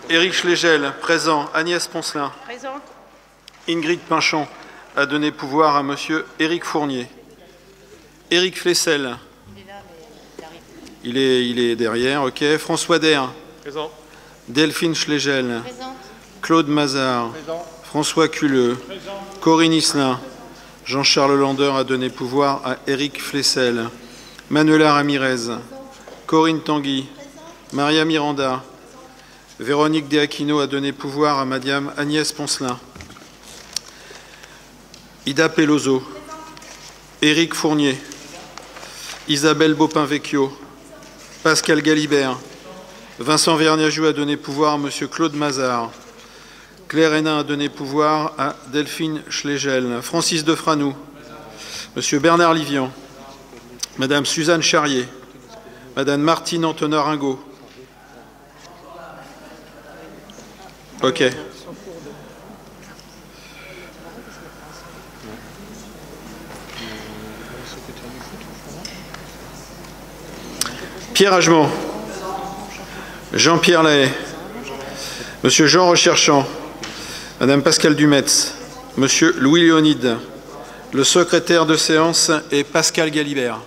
Éric Schlegel, présent. Agnès Poncelin. Présent. Ingrid Pinchon a donné pouvoir à Monsieur Éric Fournier. Éric Flessel. Il est derrière, ok. François Daire. Présent. Delphine Schlegel. Présente. Claude Mazard. Présent. François Culleux. Présent. Corinne Isselin. Jean-Charles Lander a donné pouvoir à Éric Flessel. Manuela Ramirez. Corinne Tanguy. Maria Miranda. Véronique De Aquino a donné pouvoir à Madame Agnès Poncelin. Ida Peloso. Éric Fournier. Isabelle Bopin-Vecchio. Pascal Galibert. Vincent Verniajou a donné pouvoir à Monsieur Claude Mazard. Claire Hénin a donné pouvoir à Delphine Schlegel. Francis Defranou. Monsieur Bernard Livian. Madame Suzanne Charrier. Madame Martine Antonin-Ringot. Ok. Pierre Agement. Jean-Pierre Lahaye. Monsieur Jean Recherchant. Madame Pascale Dumetz. Monsieur Louis Léonide. Le secrétaire de séance est Pascal Galibert.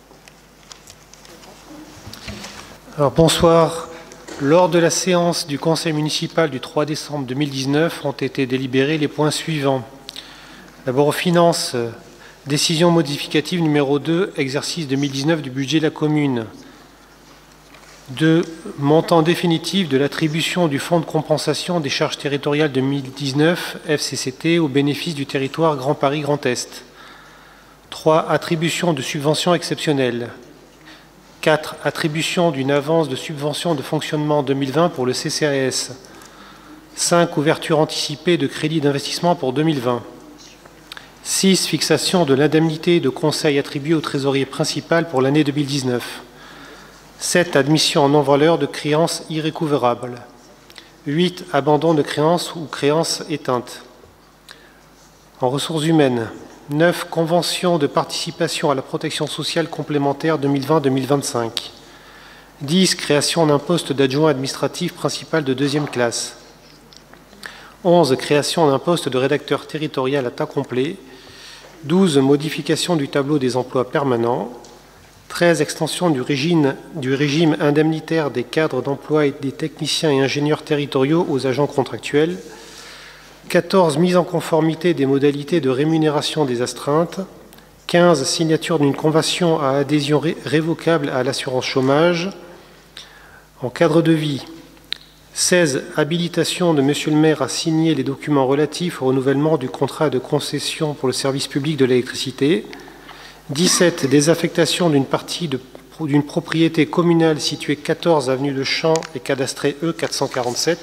Alors, bonsoir. Lors de la séance du Conseil municipal du 3 décembre 2019 ont été délibérés les points suivants. D'abord aux finances, décision modificative numéro 2, exercice 2019 du budget de la commune. 2. Montant définitif de l'attribution du fonds de compensation des charges territoriales 2019 FCCT au bénéfice du territoire Grand Paris Grand Est. 3. Attribution de subventions exceptionnelles. 4. Attribution d'une avance de subvention de fonctionnement 2020 pour le CCAS. 5. Ouverture anticipée de crédit d'investissement pour 2020. 6. Fixation de l'indemnité de conseil attribuée au trésorier principal pour l'année 2019. 7. Admission en non-valeur de créances irrécouvrables. 8. Abandon de créances ou créances éteintes. En ressources humaines. 9. Convention de participation à la protection sociale complémentaire 2020-2025. 10. Création d'un poste d'adjoint administratif principal de 2e classe. 11. Création d'un poste de rédacteur territorial à temps complet. 12. Modification du tableau des emplois permanents. 13. Extension du régime indemnitaire des cadres d'emploi et des techniciens et ingénieurs territoriaux aux agents contractuels. 14. Mise en conformité des modalités de rémunération des astreintes. 15. Signature d'une convention à adhésion révocable à l'assurance chômage. En cadre de vie. 16. Habilitation de Monsieur le maire à signer les documents relatifs au renouvellement du contrat de concession pour le service public de l'électricité. 17. Désaffectation d'une partie d'une propriété communale située 14 avenue de Champs et cadastrée E447.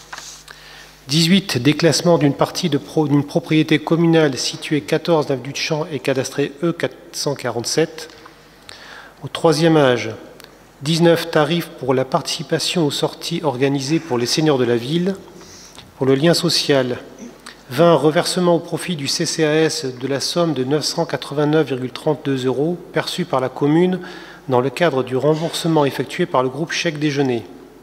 18. Déclassement d'une partie d'une propriété communale située 14 avenue de Champs et cadastrée E447. Au 3e âge. 19. Tarifs pour la participation aux sorties organisées pour les seniors de la ville. Pour le lien social. 20. Reversement au profit du CCAS de la somme de 989,32 € perçue par la commune dans le cadre du remboursement effectué par le groupe Chèque Déjeuner.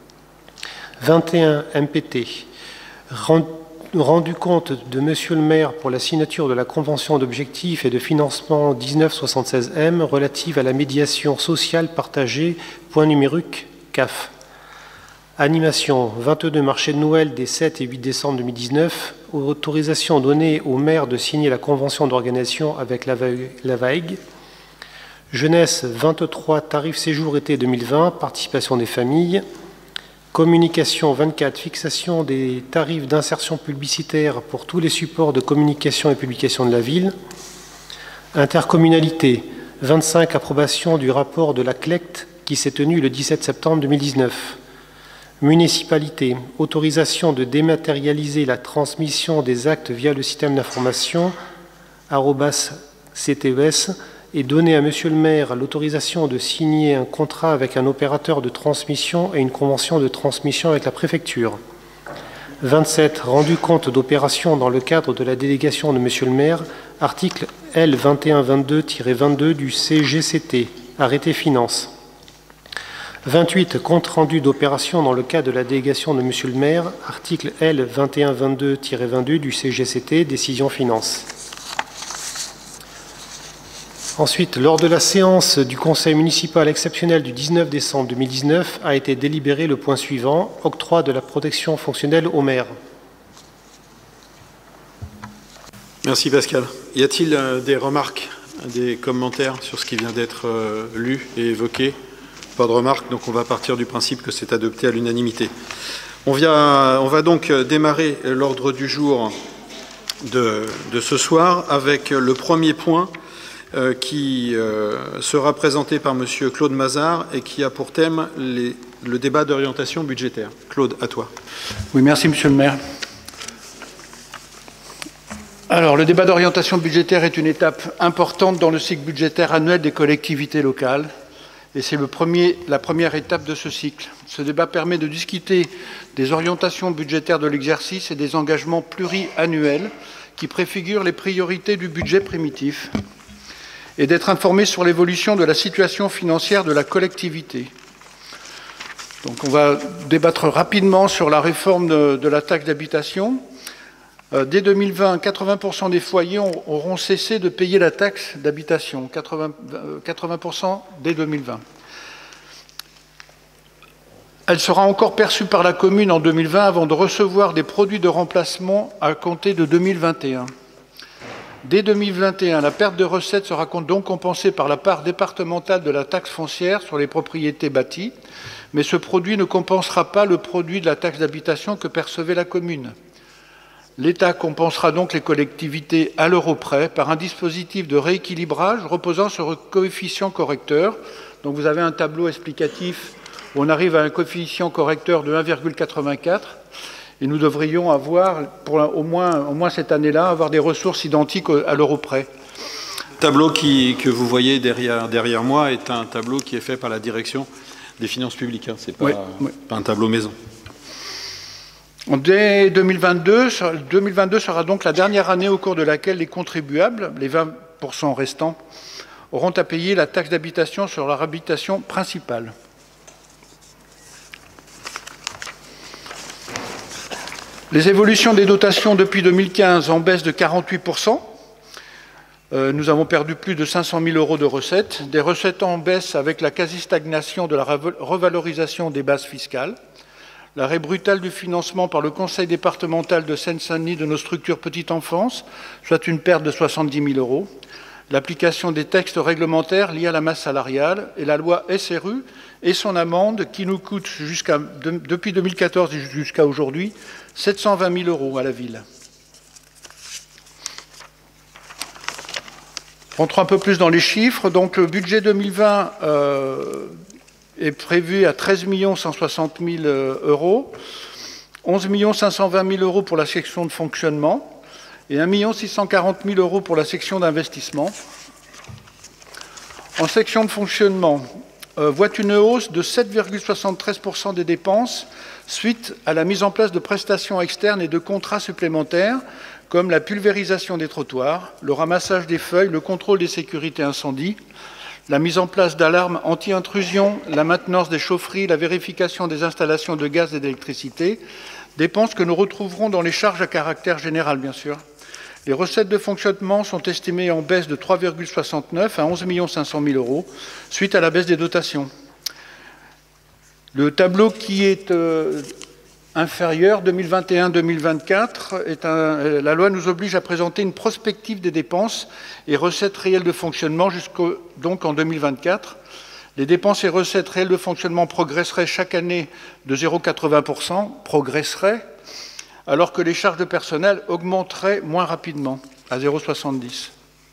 21. MPT. Rendu compte de Monsieur le maire pour la signature de la convention d'objectifs et de financement 1976M relative à la médiation sociale partagée, point numérique CAF. Animation 22 marché de Noël des 7 et 8 décembre 2019. Autorisation donnée au maire de signer la convention d'organisation avec la VAEG. Jeunesse 23 tarif séjour été 2020, participation des familles. Communication 24, fixation des tarifs d'insertion publicitaire pour tous les supports de communication et publication de la ville. Intercommunalité 25, approbation du rapport de la CLECT qui s'est tenu le 17 septembre 2019. Municipalité, autorisation de dématérialiser la transmission des actes via le système d'information @CTES et donner à Monsieur le maire l'autorisation de signer un contrat avec un opérateur de transmission et une convention de transmission avec la préfecture. 27. Rendu compte d'opérations dans le cadre de la délégation de Monsieur le maire, article L 2122-22 du CGCT, arrêté finance. 28. Compte rendu d'opération dans le cadre de la délégation de Monsieur le maire, article L. 2122-22 du CGCT, décision finance. Ensuite, lors de la séance du Conseil municipal exceptionnel du 19 décembre 2019, a été délibéré le point suivant, octroi de la protection fonctionnelle au maire. Merci Pascal. Y a-t-il des remarques, des commentaires sur ce qui vient d'être lu et évoqué? Pas de remarques, donc on va partir du principe que c'est adopté à l'unanimité. On va donc démarrer l'ordre du jour de ce soir avec le premier point qui sera présenté par Monsieur Claude Mazard et qui a pour thème le débat d'orientation budgétaire. Claude, à toi. Oui, merci Monsieur le maire. Alors, le débat d'orientation budgétaire est une étape importante dans le cycle budgétaire annuel des collectivités locales et c'est la première étape de ce cycle. Ce débat permet de discuter des orientations budgétaires de l'exercice et des engagements pluriannuels qui préfigurent les priorités du budget primitif et d'être informé sur l'évolution de la situation financière de la collectivité. Donc on va débattre rapidement sur la réforme de la taxe d'habitation. Dès 2020, 80% des foyers auront cessé de payer la taxe d'habitation, 80% dès 2020. Elle sera encore perçue par la commune en 2020 avant de recevoir des produits de remplacement à compter de 2021. Dès 2021, la perte de recettes sera donc compensée par la part départementale de la taxe foncière sur les propriétés bâties, mais ce produit ne compensera pas le produit de la taxe d'habitation que percevait la commune. L'État compensera donc les collectivités à l'euro près par un dispositif de rééquilibrage reposant sur un coefficient correcteur. Donc vous avez un tableau explicatif où on arrive à un coefficient correcteur de 1,84. Et nous devrions avoir, au moins cette année-là, avoir des ressources identiques à l'euro près. Le tableau que vous voyez derrière moi est un tableau qui est fait par la direction des finances publiques. Ce n'est pas un tableau maison. Dès 2022 sera donc la dernière année au cours de laquelle les contribuables, les 20% restants, auront à payer la taxe d'habitation sur leur habitation principale. Les évolutions des dotations depuis 2015 en baisse de 48%. Nous avons perdu plus de 500 000 € de recettes. Des recettes en baisse avec la quasi-stagnation de la revalorisation des bases fiscales. L'arrêt brutal du financement par le Conseil départemental de Seine-Saint-Denis de nos structures petite enfance, soit une perte de 70 000 €. L'application des textes réglementaires liés à la masse salariale et la loi SRU et son amende qui nous coûte depuis 2014 jusqu'à aujourd'hui 720 000 € à la ville. Rentrons un peu plus dans les chiffres. Donc le budget 2020 est prévu à 13 160 000 €, 11 520 000 € pour la section de fonctionnement et 1 640 000 € pour la section d'investissement. En section de fonctionnement, voit une hausse de 7,73% des dépenses suite à la mise en place de prestations externes et de contrats supplémentaires comme la pulvérisation des trottoirs, le ramassage des feuilles, le contrôle des sécurités incendies, la mise en place d'alarmes anti-intrusion, la maintenance des chaufferies, la vérification des installations de gaz et d'électricité, dépenses que nous retrouverons dans les charges à caractère général, bien sûr. Les recettes de fonctionnement sont estimées en baisse de 3,69 à 11 500 000 € suite à la baisse des dotations. Le tableau qui est inférieur, 2021-2024, la loi nous oblige à présenter une prospective des dépenses et recettes réelles de fonctionnement donc en 2024. Les dépenses et recettes réelles de fonctionnement progresseraient chaque année de 0,80%, progresseraient, alors que les charges de personnel augmenteraient moins rapidement, à 0,70.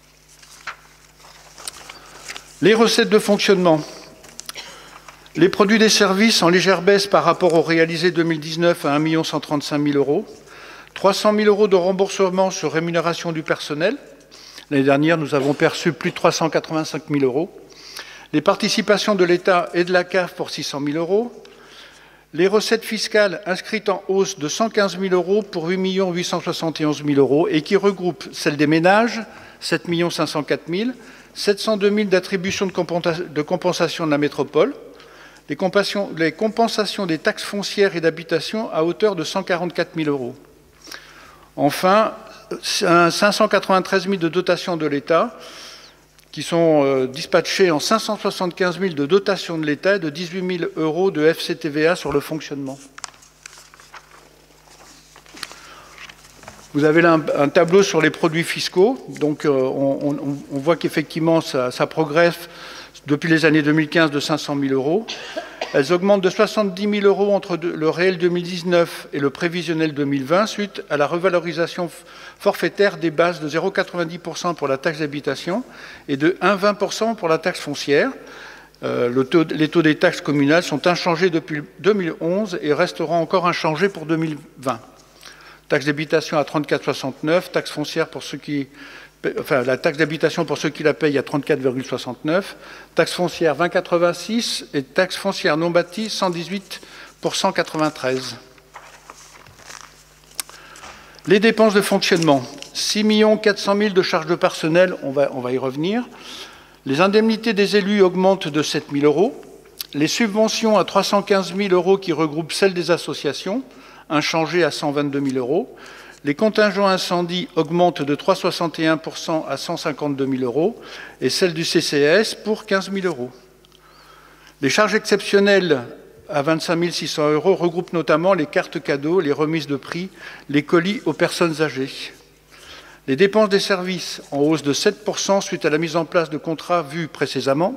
Les recettes de fonctionnement. Les produits des services en légère baisse par rapport au réalisé 2019 à 1 135 000 €. 300 000 € de remboursement sur rémunération du personnel. L'année dernière, nous avons perçu plus de 385 000 €. Les participations de l'État et de la CAF pour 600 000 €. Les recettes fiscales inscrites en hausse de 115 000 € pour 8 871 000 € et qui regroupent celles des ménages, 7 504 000, 702 000 d'attribution de compensation de la métropole, les compensations des taxes foncières et d'habitation à hauteur de 144 000 €. Enfin, 593 000 de dotations de l'État qui sont dispatchées en 575 000 de dotations de l'État et de 18 000 € de FCTVA sur le fonctionnement. Vous avez là un tableau sur les produits fiscaux. Donc, on voit qu'effectivement, ça progresse depuis les années 2015 de 500 000 €. Elles augmentent de 70 000 € entre le réel 2019 et le prévisionnel 2020 suite à la revalorisation forfaitaire des bases de 0,90 % pour la taxe d'habitation et de 1,20 % pour la taxe foncière. Les taux des taxes communales sont inchangés depuis 2011 et resteront encore inchangés pour 2020. Taxe d'habitation à 34,69, taxe foncière pour ceux qui... Enfin, la taxe d'habitation pour ceux qui la payent à 34,69, taxe foncière 20,86 et taxe foncière non bâtie 118 pour 193. Les dépenses de fonctionnement, 6 400 000 de charges de personnel, on va y revenir. Les indemnités des élus augmentent de 7 000 €. Les subventions à 315 000 € qui regroupent celles des associations, inchangées à 122 000 €. Les contingents incendies augmentent de 3,61 % à 152 000 € et celles du CCAS pour 15 000 €. Les charges exceptionnelles à 25 600 € regroupent notamment les cartes cadeaux, les remises de prix, les colis aux personnes âgées. Les dépenses des services en hausse de 7 % suite à la mise en place de contrats vus précédemment,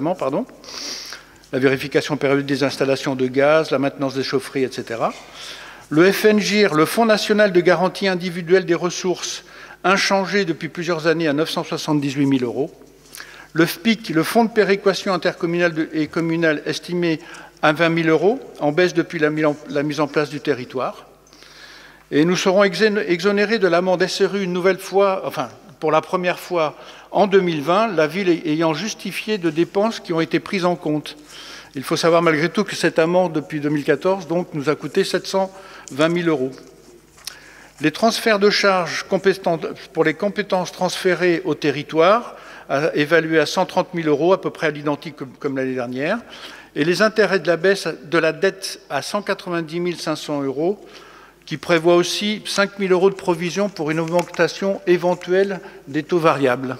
la vérification périodique des installations de gaz, la maintenance des chaufferies, etc. Le FNGIR, le Fonds national de garantie individuelle des ressources, inchangé depuis plusieurs années à 978 000 €. Le FPIC, le Fonds de péréquation intercommunale et communale, estimé à 20 000 €, en baisse depuis la mise en place du territoire. Et nous serons exonérés de l'amende SRU une nouvelle fois, enfin, pour la première fois en 2020, la ville ayant justifié de dépenses qui ont été prises en compte. Il faut savoir malgré tout que cette amende, depuis 2014, donc, nous a coûté 720 000 €. Les transferts de charges pour les compétences transférées au territoire, évalués à 130 000 €, à peu près à l'identique comme l'année dernière, et les intérêts de la baisse de la dette à 190 500 €, qui prévoit aussi 5 000 € de provision pour une augmentation éventuelle des taux variables.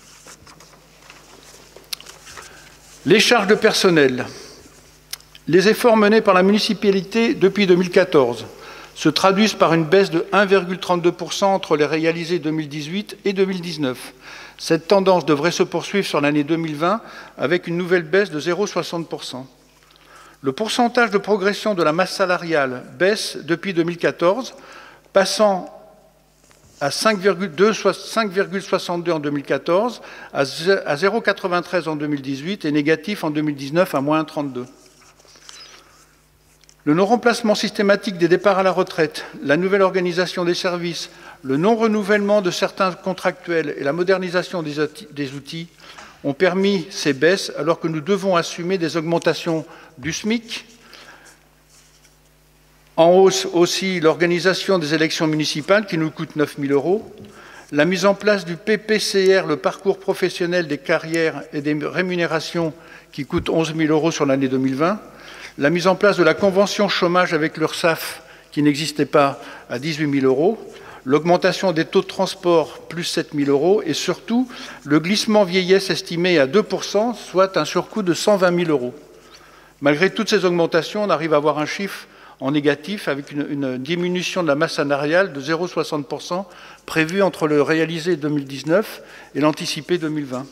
Les charges de personnel. Les efforts menés par la municipalité depuis 2014 se traduisent par une baisse de 1,32 % entre les réalisés 2018 et 2019. Cette tendance devrait se poursuivre sur l'année 2020 avec une nouvelle baisse de 0,60 %. Le pourcentage de progression de la masse salariale baisse depuis 2014, passant à 5,62 en 2014, à 0,93 en 2018 et négatif en 2019 à moins 32. Le non-remplacement systématique des départs à la retraite, la nouvelle organisation des services, le non-renouvellement de certains contractuels et la modernisation des outils ont permis ces baisses alors que nous devons assumer des augmentations du SMIC. En hausse aussi l'organisation des élections municipales qui nous coûte 9 000 €, la mise en place du PPCR, le parcours professionnel des carrières et des rémunérations qui coûte 11 000 € sur l'année 2020, la mise en place de la convention chômage avec l'URSSAF qui n'existait pas à 18 000 €, l'augmentation des taux de transport plus 7 000 € et surtout le glissement vieillesse estimé à 2 %, soit un surcoût de 120 000 €. Malgré toutes ces augmentations, on arrive à avoir un chiffre en négatif avec une diminution de la masse salariale de 0,60 % prévue entre le réalisé 2019 et l'anticipé 2020.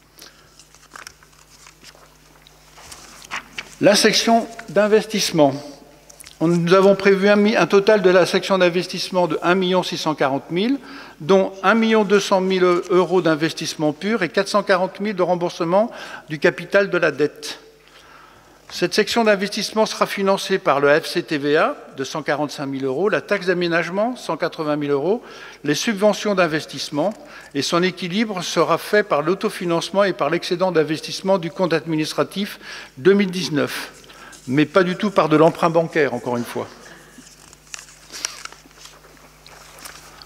La section d'investissement. Nous avons prévu un total de la section d'investissement de 1 640 000, dont 1 200 000 € d'investissement pur et 440 000 de remboursement du capital de la dette. Cette section d'investissement sera financée par le FCTVA de 145 000 €, la taxe d'aménagement 180 000 €, les subventions d'investissement et son équilibre sera fait par l'autofinancement et par l'excédent d'investissement du compte administratif 2019, mais pas du tout par de l'emprunt bancaire, encore une fois.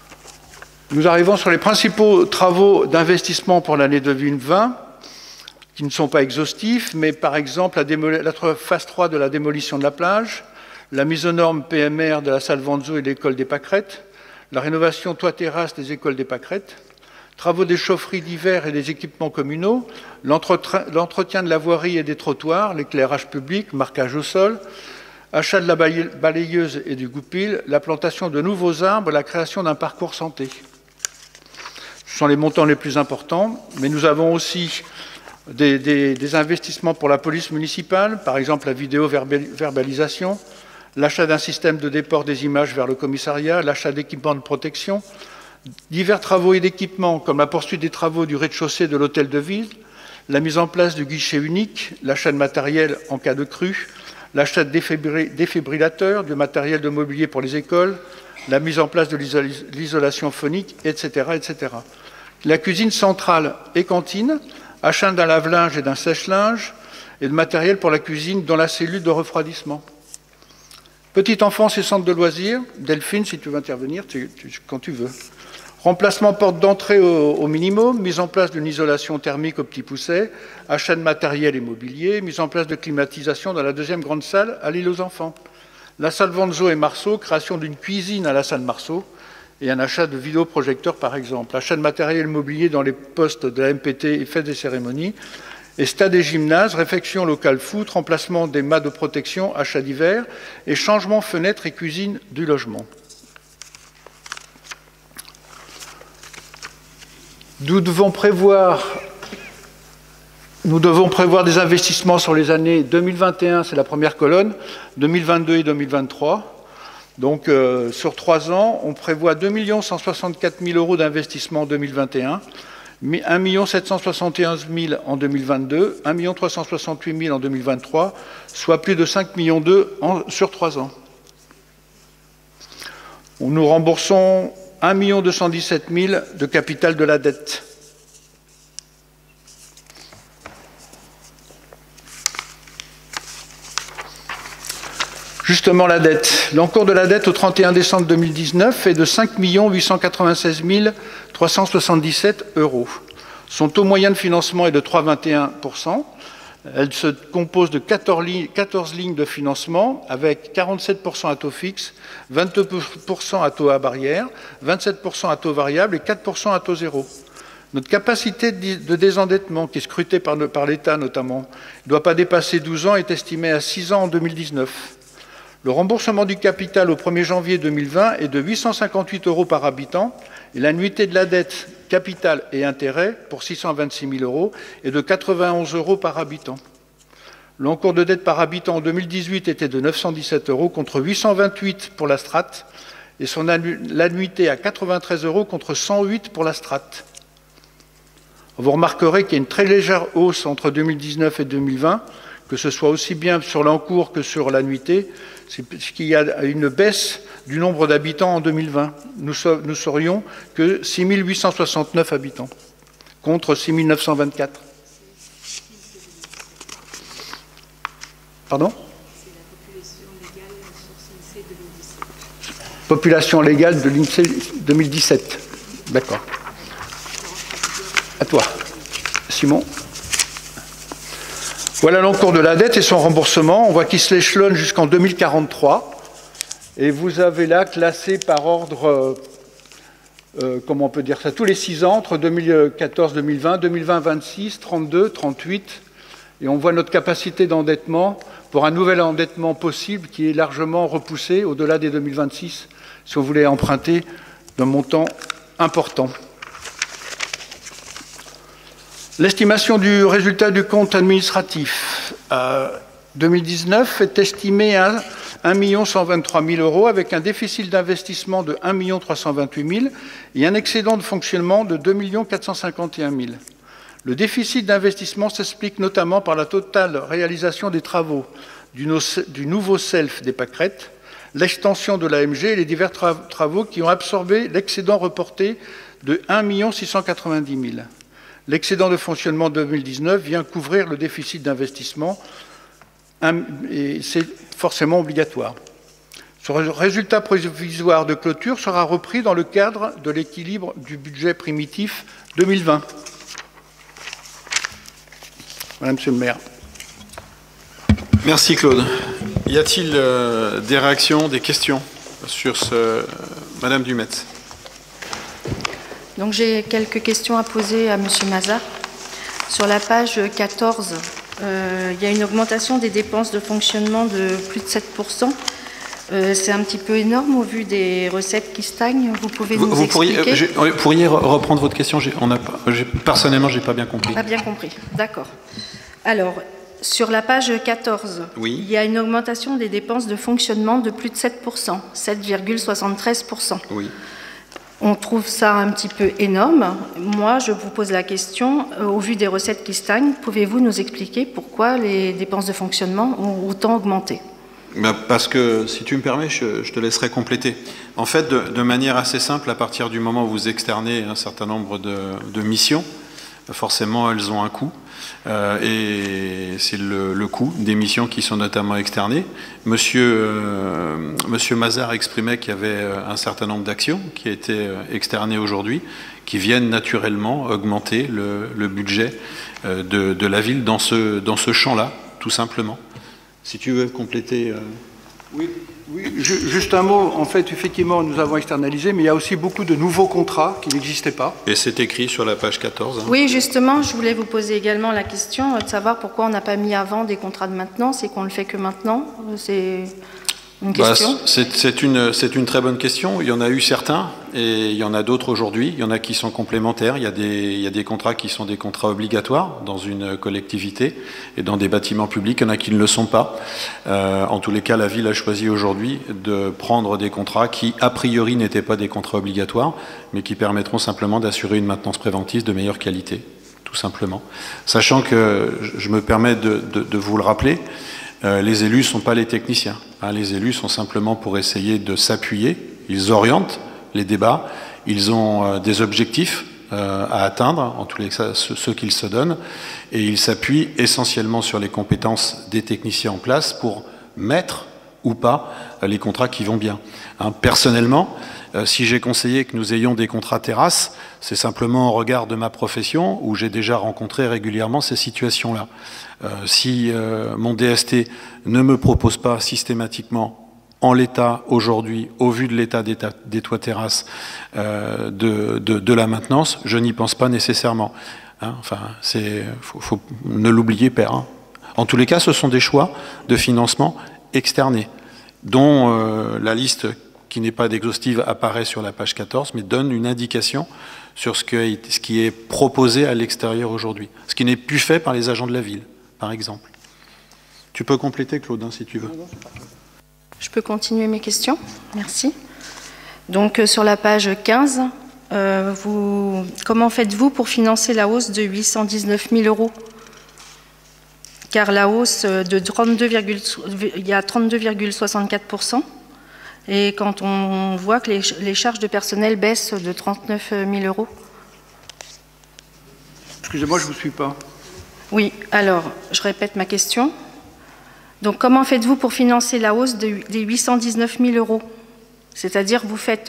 Nous arrivons sur les principaux travaux d'investissement pour l'année 2020. qui ne sont pas exhaustifs, mais par exemple la phase 3 de la démolition de la plage, la mise aux normes PMR de la salle Vanzo et de l'école des Pâquerettes, la rénovation toit-terrasse des écoles des Pâquerettes, travaux des chaufferies d'hiver et des équipements communaux, l'entretien de la voirie et des trottoirs, l'éclairage public, marquage au sol, achat de la balayeuse et du goupil, la plantation de nouveaux arbres, la création d'un parcours santé. Ce sont les montants les plus importants, mais nous avons aussi des investissements pour la police municipale, par exemple la vidéo-verbalisation, l'achat d'un système de déport des images vers le commissariat, l'achat d'équipements de protection, divers travaux et d'équipements comme la poursuite des travaux du rez-de-chaussée de l'hôtel de ville, la mise en place du guichet unique, l'achat de matériel en cas de crue, l'achat de défibrillateurs, du matériel de mobilier pour les écoles, la mise en place de l'isolation phonique, etc., etc. La cuisine centrale et cantine, achat d'un lave-linge et d'un sèche-linge, et de matériel pour la cuisine dans la cellule de refroidissement. Petite enfance et centre de loisirs, Delphine, si tu veux intervenir, quand tu veux. Remplacement porte d'entrée au minimum, mise en place d'une isolation thermique au Petit Pousset, achat de matériel et mobilier, mise en place de climatisation dans la deuxième grande salle à l'île aux enfants. La salle Vanzo et Marceau, création d'une cuisine à la salle Marceau, et un achat de vidéoprojecteurs par exemple. Achat de matériel mobilier dans les postes de la MPT et fêtes et cérémonies. Et stade et gymnase, réfection locale foot, remplacement des mâts de protection, achat d'hiver, et changement fenêtres et cuisine du logement. Nous devons prévoir des investissements sur les années 2021, c'est la première colonne, 2022 et 2023. Donc, sur 3 ans, on prévoit 2 164 000 € d'investissement en 2021, 1 771 000 en 2022, 1 368 000 en 2023, soit plus de 5,2 millions sur 3 ans. Nous remboursons 1 217 000 de capital de la dette. Justement, la dette. L'encours de la dette au 31 décembre 2019 est de 5 896 377 €. Son taux moyen de financement est de 3,21%. Elle se compose de 14 lignes de financement avec 47% à taux fixe, 22% à taux à barrière, 27% à taux variable et 4% à taux zéro. Notre capacité de désendettement, qui est scrutée par l'État notamment, ne doit pas dépasser 12 ans, est estimée à 6 ans en 2019. Le remboursement du capital au 1er janvier 2020 est de 858 € par habitant et l'annuité de la dette capital et intérêt pour 626 000 € est de 91 € par habitant. L'encours de dette par habitant en 2018 était de 917 € contre 828 pour la strate et l'annuité à 93 € contre 108 pour la strate. Vous remarquerez qu'il y a une très légère hausse entre 2019 et 2020, que ce soit aussi bien sur l'encours que sur l'annuité, c'est qu'il y a une baisse du nombre d'habitants en 2020. Nous serions que 6 869 habitants, contre 6 924. Pardon ? Population légale de l'INSEE 2017. D'accord. À toi, Simon. Voilà l'encours de la dette et son remboursement. On voit qu'il se l'échelonne jusqu'en 2043. Et vous avez là classé par ordre, comment on peut dire ça, tous les 6 ans, entre 2014-2020, 2020-26, 32, 38. Et on voit notre capacité d'endettement pour un nouvel endettement possible qui est largement repoussé au-delà des 2026, si on voulait emprunter d'un montant important. L'estimation du résultat du compte administratif 2019 est estimée à 1 123 000 € avec un déficit d'investissement de 1 328 000 et un excédent de fonctionnement de 2 451 000. Le déficit d'investissement s'explique notamment par la totale réalisation des travaux du nouveau self des Pâquerettes, l'extension de l'AMG et les divers travaux qui ont absorbé l'excédent reporté de 1 690 000. L'excédent de fonctionnement 2019 vient couvrir le déficit d'investissement et c'est forcément obligatoire. Ce résultat provisoire de clôture sera repris dans le cadre de l'équilibre du budget primitif 2020. Voilà, monsieur le maire. Merci Claude. Y a-t-il des réactions, des questions sur ce... Madame Dumetz. Donc j'ai quelques questions à poser à monsieur Mazar. Sur la page 14, il y a une augmentation des dépenses de fonctionnement de plus de 7%. C'est un petit peu énorme au vu des recettes qui stagnent. Vous pouvez nous expliquer? Pourriez reprendre votre question? Personnellement, je n'ai pas bien compris. Pas bien compris, d'accord. Alors, sur la page 14, oui, il y a une augmentation des dépenses de fonctionnement de plus de 7%, 7,73%. Oui. On trouve ça un petit peu énorme. Moi, je vous pose la question, au vu des recettes qui stagnent, pouvez-vous nous expliquer pourquoi les dépenses de fonctionnement ont autant augmenté? Parce que, si tu me permets, je te laisserai compléter. En fait, de manière assez simple, à partir du moment où vous externez un certain nombre de missions, forcément, elles ont un coût. Et c'est le coût des missions qui sont notamment externées. Monsieur Mazar exprimait qu'il y avait un certain nombre d'actions qui étaient externées aujourd'hui, qui viennent naturellement augmenter le budget de la ville dans ce champ-là, tout simplement. Si tu veux compléter... Oui, juste un mot. En fait, effectivement, nous avons externalisé, mais il y a aussi beaucoup de nouveaux contrats qui n'existaient pas. Et c'est écrit sur la page 14. Hein. Oui, justement, je voulais vous poser également la question de savoir pourquoi on n'a pas mis avant des contrats de maintenance et qu'on ne le fait que maintenant. C'est une question. C'est une très bonne question. Il y en a eu certains et il y en a d'autres aujourd'hui. Il y en a qui sont complémentaires. Il y a des contrats qui sont des contrats obligatoires dans une collectivité et dans des bâtiments publics. Il y en a qui ne le sont pas. En tous les cas, la ville a choisi aujourd'hui de prendre des contrats qui, a priori, n'étaient pas des contrats obligatoires, mais qui permettront simplement d'assurer une maintenance préventive de meilleure qualité, tout simplement. Sachant que, je me permets de vous le rappeler, les élus ne sont pas les techniciens. Les élus sont simplement pour essayer de s'appuyer. Ils orientent les débats. Ils ont des objectifs à atteindre, en tous les cas ceux qu'ils se donnent. Et ils s'appuient essentiellement sur les compétences des techniciens en place pour mettre ou pas les contrats qui vont bien. Personnellement, si j'ai conseillé que nous ayons des contrats terrasses, c'est simplement au regard de ma profession où j'ai déjà rencontré régulièrement ces situations-là. Si mon DST ne me propose pas systématiquement, en l'état aujourd'hui, au vu de l'état des toits terrasses, de la maintenance, je n'y pense pas nécessairement. Enfin, faut ne l'oubliez pas. En tous les cas, ce sont des choix de financement externés, dont la liste qui n'est pas exhaustive apparaît sur la page 14, mais donne une indication sur ce qui est proposé à l'extérieur aujourd'hui, ce qui n'est plus fait par les agents de la ville, par exemple. Tu peux compléter, Claude, si tu veux. Je peux continuer mes questions? Merci. Donc, sur la page 15, comment faites-vous pour financer la hausse de 819 000 €? Car la hausse de 32,64%. Et quand on voit que les charges de personnel baissent de 39 000 €. Excusez-moi, je ne vous suis pas. Oui, alors, je répète ma question. Donc, comment faites-vous pour financer la hausse des 819 000 €? C'est-à-dire, vous faites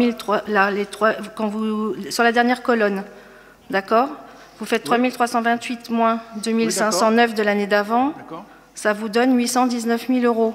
sur la dernière colonne, d'accord? Vous faites 3 328 moins 2 509 de l'année d'avant, ça vous donne 819 000 €.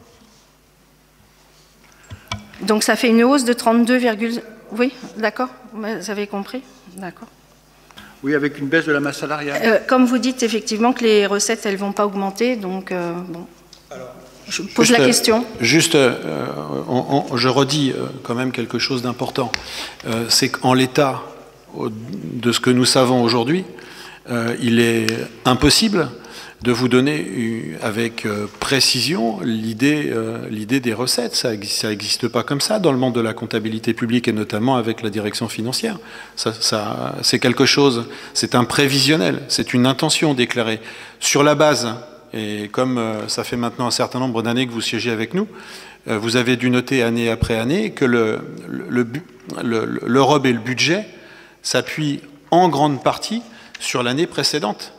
Donc ça fait une hausse de 32, oui, d'accord, vous avez compris, d'accord. Oui, avec une baisse de la masse salariale. Comme vous dites effectivement que les recettes, elles ne vont pas augmenter, donc bon, je pose la question. Juste, je redis quand même quelque chose d'important. C'est qu'en l'état de ce que nous savons aujourd'hui, il est impossible de vous donner avec précision l'idée des recettes. Ça n'existe pas comme ça dans le monde de la comptabilité publique et notamment avec la direction financière. C'est quelque chose, c'est un prévisionnel, c'est une intention déclarée sur la base. Et comme ça fait maintenant un certain nombre d'années que vous siégez avec nous, vous avez dû noter année après année que l'Europe et le budget s'appuient en grande partie sur l'année précédente.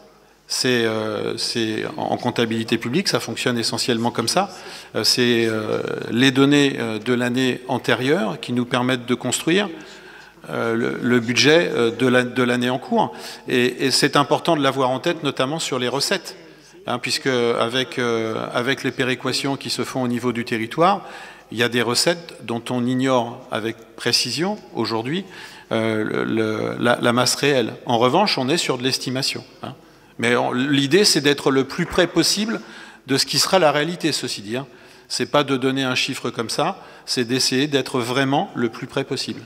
En comptabilité publique, ça fonctionne essentiellement comme ça. C'est les données de l'année antérieure qui nous permettent de construire le budget de l'année en cours. Et c'est important de l'avoir en tête, notamment sur les recettes, hein, puisque avec les péréquations qui se font au niveau du territoire, il y a des recettes dont on ignore avec précision aujourd'hui la masse réelle. En revanche, on est sur de l'estimation, hein. Mais l'idée, c'est d'être le plus près possible de ce qui sera la réalité, ceci dit, hein. C'est pas de donner un chiffre comme ça, c'est d'essayer d'être vraiment le plus près possible.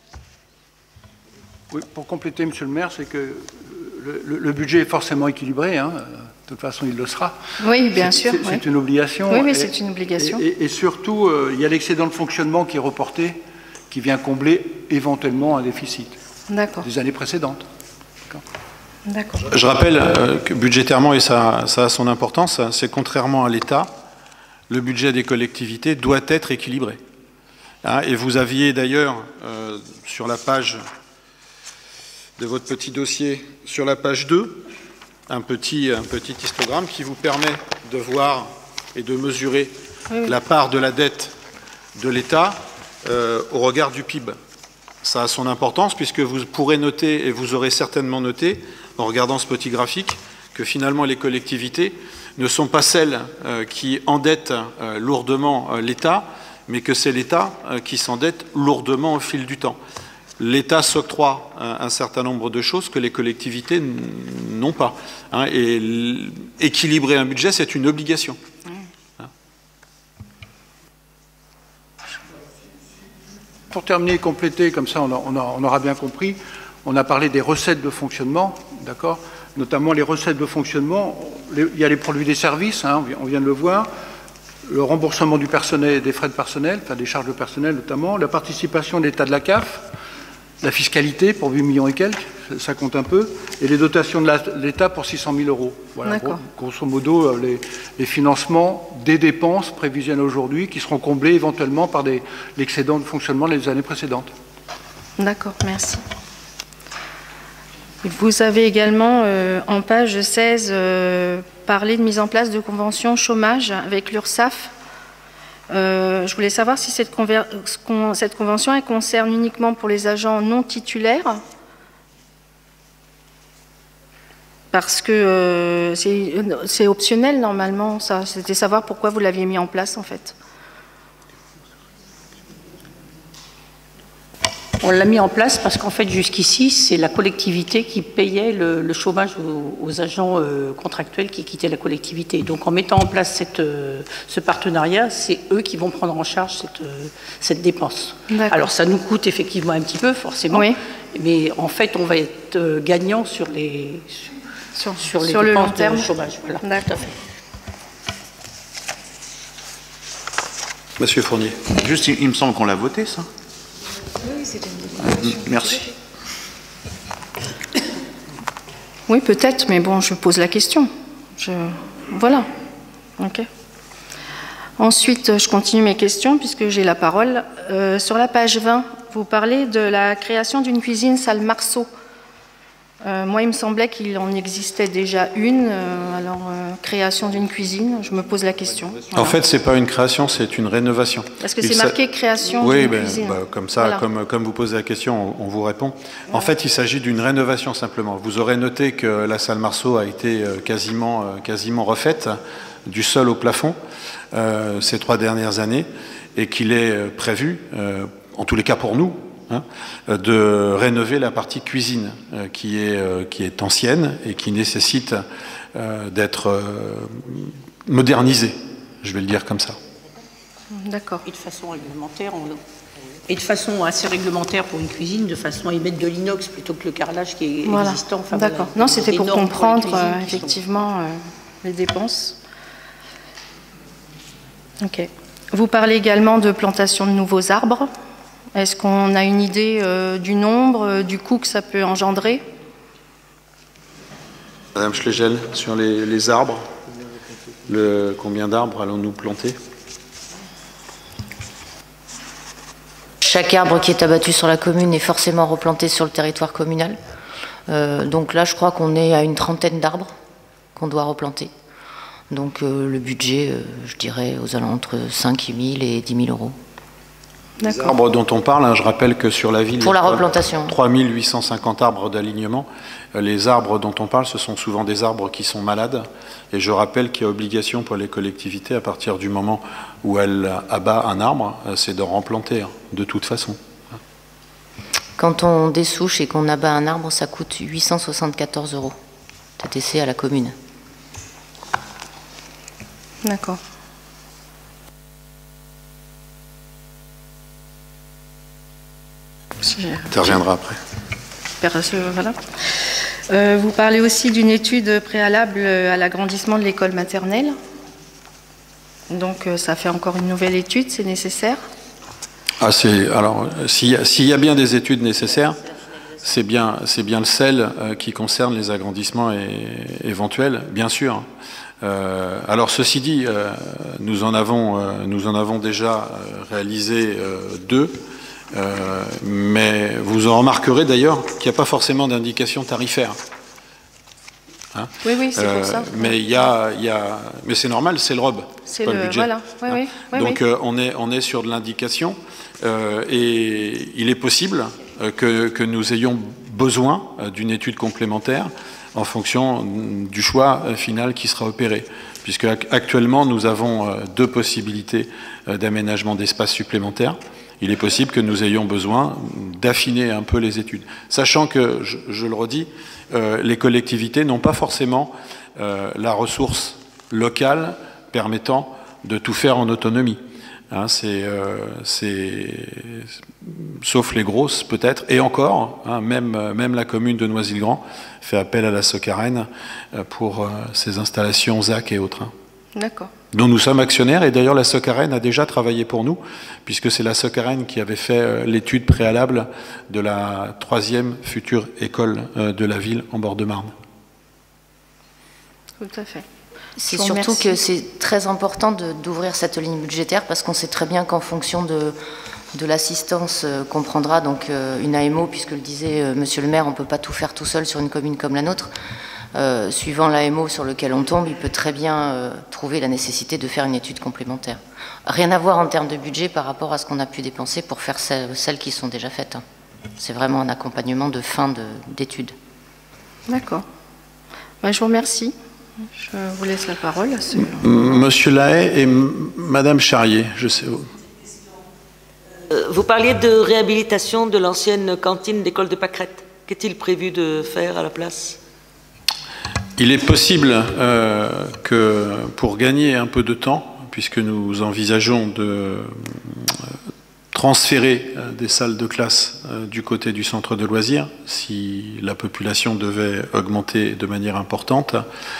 Oui, pour compléter, Monsieur le maire, c'est que le budget est forcément équilibré, hein. De toute façon, il le sera. Oui, bien sûr. C'est une obligation. Oui, c'est une obligation. Et surtout, il y a l'excédent de fonctionnement qui est reporté, qui vient combler éventuellement un déficit des années précédentes. D'accord. Je rappelle que budgétairement, et ça a son importance, c'est contrairement à l'État, le budget des collectivités doit être équilibré. Hein, et vous aviez d'ailleurs, sur la page de votre petit dossier, sur la page 2, un petit histogramme qui vous permet de voir et de mesurer la part de la dette de l'État au regard du PIB. Ça a son importance puisque vous pourrez noter, et vous aurez certainement noté, en regardant ce petit graphique, que finalement les collectivités ne sont pas celles qui endettent lourdement l'État, mais que c'est l'État qui s'endette lourdement au fil du temps. L'État s'octroie un certain nombre de choses que les collectivités n'ont pas, hein, et équilibrer un budget, c'est une obligation. Pour terminer et compléter, comme ça on aura bien compris, on a parlé des recettes de fonctionnement, d'accord, notamment les recettes de fonctionnement, il y a les produits des services, hein, on vient de le voir, le remboursement du personnel, des frais de personnel, enfin des charges de personnel notamment, la participation de l'État de la CAF, la fiscalité pour 8 millions et quelques, ça compte un peu, et les dotations de l'État pour 600 000 €. Voilà, grosso modo, les financements des dépenses prévisionnelles aujourd'hui qui seront comblés éventuellement par l'excédent de fonctionnement des années précédentes. D'accord, merci. Vous avez également, en page 16, parlé de mise en place de conventions chômage avec l'URSSAF. Je voulais savoir si cette convention elle concerne uniquement pour les agents non titulaires, parce que c'est optionnel normalement, ça. C'était savoir pourquoi vous l'aviez mis en place en fait. On l'a mis en place parce qu'en fait, jusqu'ici, c'est la collectivité qui payait le chômage aux agents contractuels qui quittaient la collectivité. Donc, en mettant en place ce partenariat, c'est eux qui vont prendre en charge cette dépense. Alors, ça nous coûte effectivement un petit peu, forcément, mais en fait, on va être gagnant sur les le long dépenses terme de chômage. Voilà, tout à fait. Monsieur Fournier. Juste, il me semble qu'on l'a voté, ça. Oui, c'était une délibération. Merci. Oui, peut-être, mais bon, je pose la question. Voilà. OK. Ensuite, je continue mes questions puisque j'ai la parole. Sur la page 20, vous parlez de la création d'une cuisine salle Marceau. Moi, il me semblait qu'il en existait déjà une. Création d'une cuisine, je me pose la question. Voilà. En fait, c'est pas une création, c'est une rénovation. Parce que c'est marqué création d'une cuisine. Comme ça, voilà. comme vous posez la question, on vous répond. Voilà. En fait, il s'agit d'une rénovation simplement. Vous aurez noté que la salle Marceau a été quasiment refaite, du sol au plafond, ces 3 dernières années, et qu'il est prévu, en tous les cas pour nous, de rénover la partie cuisine qui est ancienne et qui nécessite d'être modernisée, je vais le dire comme ça. D'accord. Et de façon réglementaire, et de façon assez réglementaire pour une cuisine, de façon à y mettre de l'inox plutôt que le carrelage qui est existant. Enfin, d'accord. Voilà, non, c'était pour comprendre pour effectivement les dépenses. Ok. Vous parlez également de plantation de nouveaux arbres. Est-ce qu'on a une idée du nombre, du coût que ça peut engendrer? Madame Schlegel, sur les arbres, combien d'arbres allons-nous planter? Chaque arbre qui est abattu sur la commune est forcément replanté sur le territoire communal. Donc là, je crois qu'on est à une 30aine d'arbres qu'on doit replanter. Donc le budget, je dirais, aux alentres entre 5 000 et 10 000 €. Les arbres dont on parle, hein, je rappelle que sur la ville, Pour il y a la replantation. 3850 arbres d'alignement. Les arbres dont on parle, ce sont souvent des arbres qui sont malades. Et je rappelle qu'il y a obligation pour les collectivités, à partir du moment où elles abattent un arbre, c'est de remplanter, hein, de toute façon. Quand on dessouche et qu'on abat un arbre, ça coûte 874 € TTC à la commune. D'accord. Tu reviendras après. Voilà. Vous parlez aussi d'une étude préalable à l'agrandissement de l'école maternelle. Donc ça fait encore une nouvelle étude, c'est nécessaire? Alors, s'il y a bien des études nécessaires, c'est bien le CEL qui concerne les agrandissements éventuels, bien sûr. Alors, ceci dit, nous en avons déjà réalisé 2. Mais vous en remarquerez d'ailleurs qu'il n'y a pas forcément d'indication tarifaire. Hein, oui, c'est pour ça. Mais mais c'est normal, c'est le ROB, c'est pas le budget. Voilà. Oui, hein. Donc on est sur de l'indication et il est possible que nous ayons besoin d'une étude complémentaire en fonction du choix final qui sera opéré. Puisque actuellement nous avons 2 possibilités d'aménagement d'espace supplémentaires. Il est possible que nous ayons besoin d'affiner un peu les études. Sachant que, je le redis, les collectivités n'ont pas forcément la ressource locale permettant de tout faire en autonomie. Hein, sauf les grosses peut-être, et encore, hein, même la commune de Noisy-le-Grand fait appel à la Socarène pour ses installations ZAC et autres. Hein. D'accord. Dont nous sommes actionnaires, et d'ailleurs la Socarène a déjà travaillé pour nous, puisque c'est la Socarène qui avait fait l'étude préalable de la 3e future école de la ville en bord de Marne. Tout à fait. C'est surtout que c'est très important d'ouvrir cette ligne budgétaire, parce qu'on sait très bien qu'en fonction de l'assistance qu'on prendra, donc une AMO, puisque le disait monsieur le maire, on ne peut pas tout faire tout seul sur une commune comme la nôtre. Suivant l'AMO sur lequel on tombe, il peut très bien trouver la nécessité de faire une étude complémentaire. Rien à voir en termes de budget par rapport à ce qu'on a pu dépenser pour faire celles qui sont déjà faites. Hein. C'est vraiment un accompagnement de fin d'études. D'accord. Ben, je vous remercie. Je vous laisse la parole. Monsieur Lahaye et Madame Charrier, je sais où. Vous parliez de réhabilitation de l'ancienne cantine d'école de Pâquerette. Qu'est-il prévu de faire à la place ? Il est possible que, pour gagner un peu de temps, puisque nous envisageons de transférer des salles de classe du côté du centre de loisirs, si la population devait augmenter de manière importante,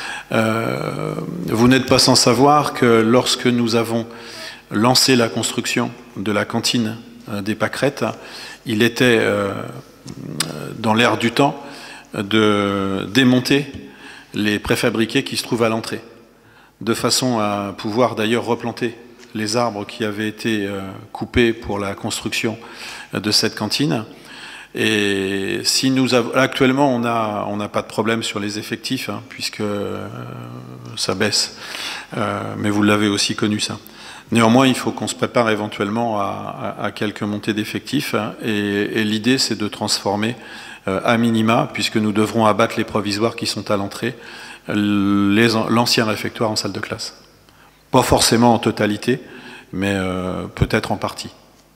vous n'êtes pas sans savoir que lorsque nous avons lancé la construction de la cantine des Pâquerettes, il était dans l'air du temps de démonter les préfabriqués qui se trouvent à l'entrée, de façon à pouvoir d'ailleurs replanter les arbres qui avaient été coupés pour la construction de cette cantine. Et si nous avons, actuellement, on n'a pas de problème sur les effectifs, hein, puisque ça baisse, mais vous l'avez aussi connu ça. Néanmoins, il faut qu'on se prépare éventuellement à quelques montées d'effectifs, hein, et l'idée, c'est de transformer à minima, puisque nous devrons abattre les provisoires qui sont à l'entrée, l'ancien réfectoire en salle de classe. Pas forcément en totalité, mais peut-être en partie.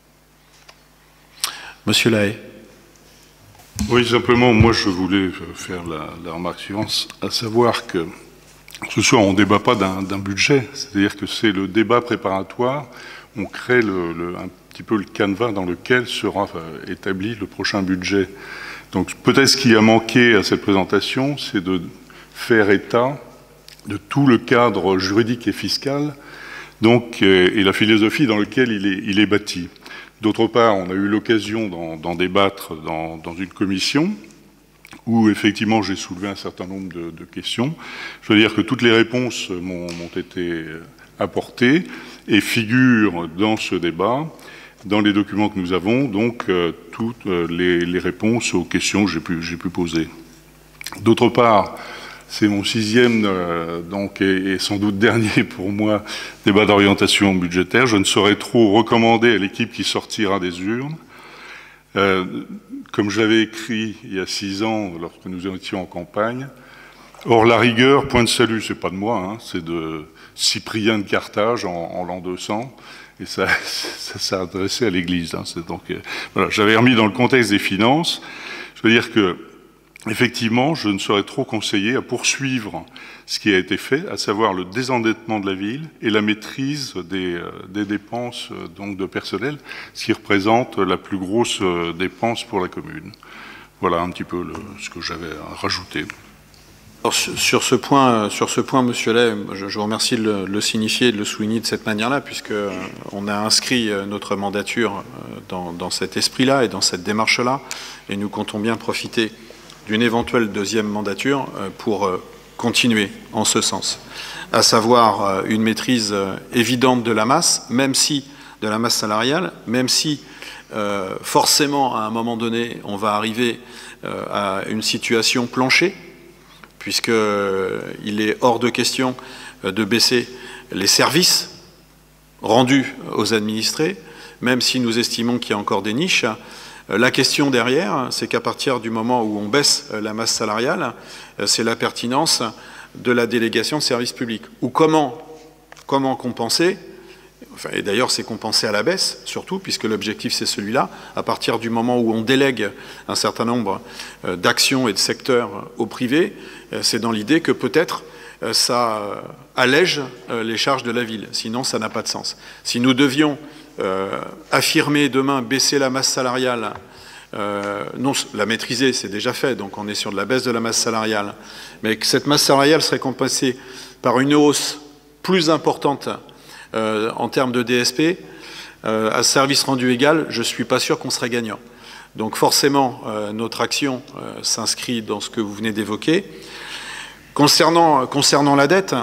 Monsieur Lahaye. Oui, simplement, moi je voulais faire la remarque suivante, à savoir que ce soir on ne débat pas d'un budget, c'est-à-dire que c'est le débat préparatoire, on crée un petit peu le canevas dans lequel sera établi le prochain budget. Donc peut-être ce qui a manqué à cette présentation, c'est de faire état de tout le cadre juridique et fiscal, donc, et la philosophie dans laquelle il est bâti. D'autre part, on a eu l'occasion d'en débattre dans une commission, où effectivement j'ai soulevé un certain nombre de questions. Je veux dire que toutes les réponses m'ont été apportées et figurent dans ce débat, dans les documents que nous avons, donc toutes les réponses aux questions que j'ai pu poser. D'autre part, C'est mon 6e, donc, et sans doute dernier pour moi, débat d'orientation budgétaire. Je ne saurais trop recommander à l'équipe qui sortira des urnes. Comme je l'avais écrit il y a 6 ans, lorsque nous étions en campagne, or la rigueur, point de salut, c'est pas de moi, hein, c'est de Cyprien de Carthage en l'an 200, et ça s'est adressé à l'Église. Hein, donc, voilà, j'avais remis dans le contexte des finances. Je veux dire que, effectivement, je ne serais trop conseillé à poursuivre ce qui a été fait, à savoir le désendettement de la ville et la maîtrise des dépenses donc, de personnel, ce qui représente la plus grosse dépense pour la commune. Voilà un petit peu ce que j'avais à rajouter. Alors, sur ce point, Monsieur Lay, je vous remercie de le signifier et de le souligner de cette manière-là, puisqu'on a inscrit notre mandature dans cet esprit-là et dans cette démarche-là, et nous comptons bien profiter d'une éventuelle 2e mandature pour continuer en ce sens, à savoir une maîtrise évidente de la masse, de la masse salariale, même si forcément à un moment donné on va arriver à une situation plancher, puisqu'il est hors de question de baisser les services rendus aux administrés, même si nous estimons qu'il y a encore des niches. La question derrière, c'est qu'à partir du moment où on baisse la masse salariale, c'est la pertinence de la délégation de services publics. Ou comment compenser, et d'ailleurs c'est compenser à la baisse, surtout, puisque l'objectif c'est celui-là, à partir du moment où on délègue un certain nombre d'actions et de secteurs au privé, c'est dans l'idée que peut-être ça allège les charges de la ville, sinon ça n'a pas de sens. Si nous devions affirmer demain baisser la masse salariale, non, la maîtriser c'est déjà fait, donc on est sur de la baisse de la masse salariale, mais que cette masse salariale serait compensée par une hausse plus importante en termes de DSP, à service rendu égal, je ne suis pas sûr qu'on serait gagnant. Donc forcément, notre action s'inscrit dans ce que vous venez d'évoquer. Concernant la dette,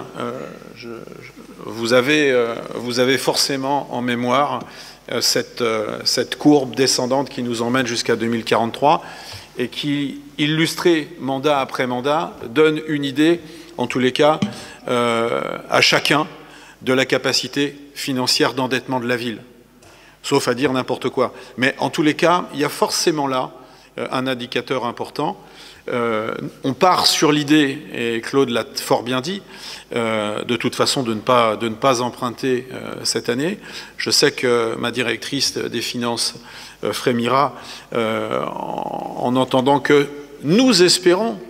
vous avez forcément en mémoire cette courbe descendante qui nous emmène jusqu'à 2043 et qui, illustrée mandat après mandat, donne une idée, en tous les cas, à chacun de la capacité financière d'endettement de la ville. Sauf à dire n'importe quoi. Mais en tous les cas, il y a forcément là un indicateur important. On part sur l'idée, et Claude l'a fort bien dit, de toute façon de ne pas emprunter cette année. Je sais que ma directrice des finances frémira en entendant que nous espérons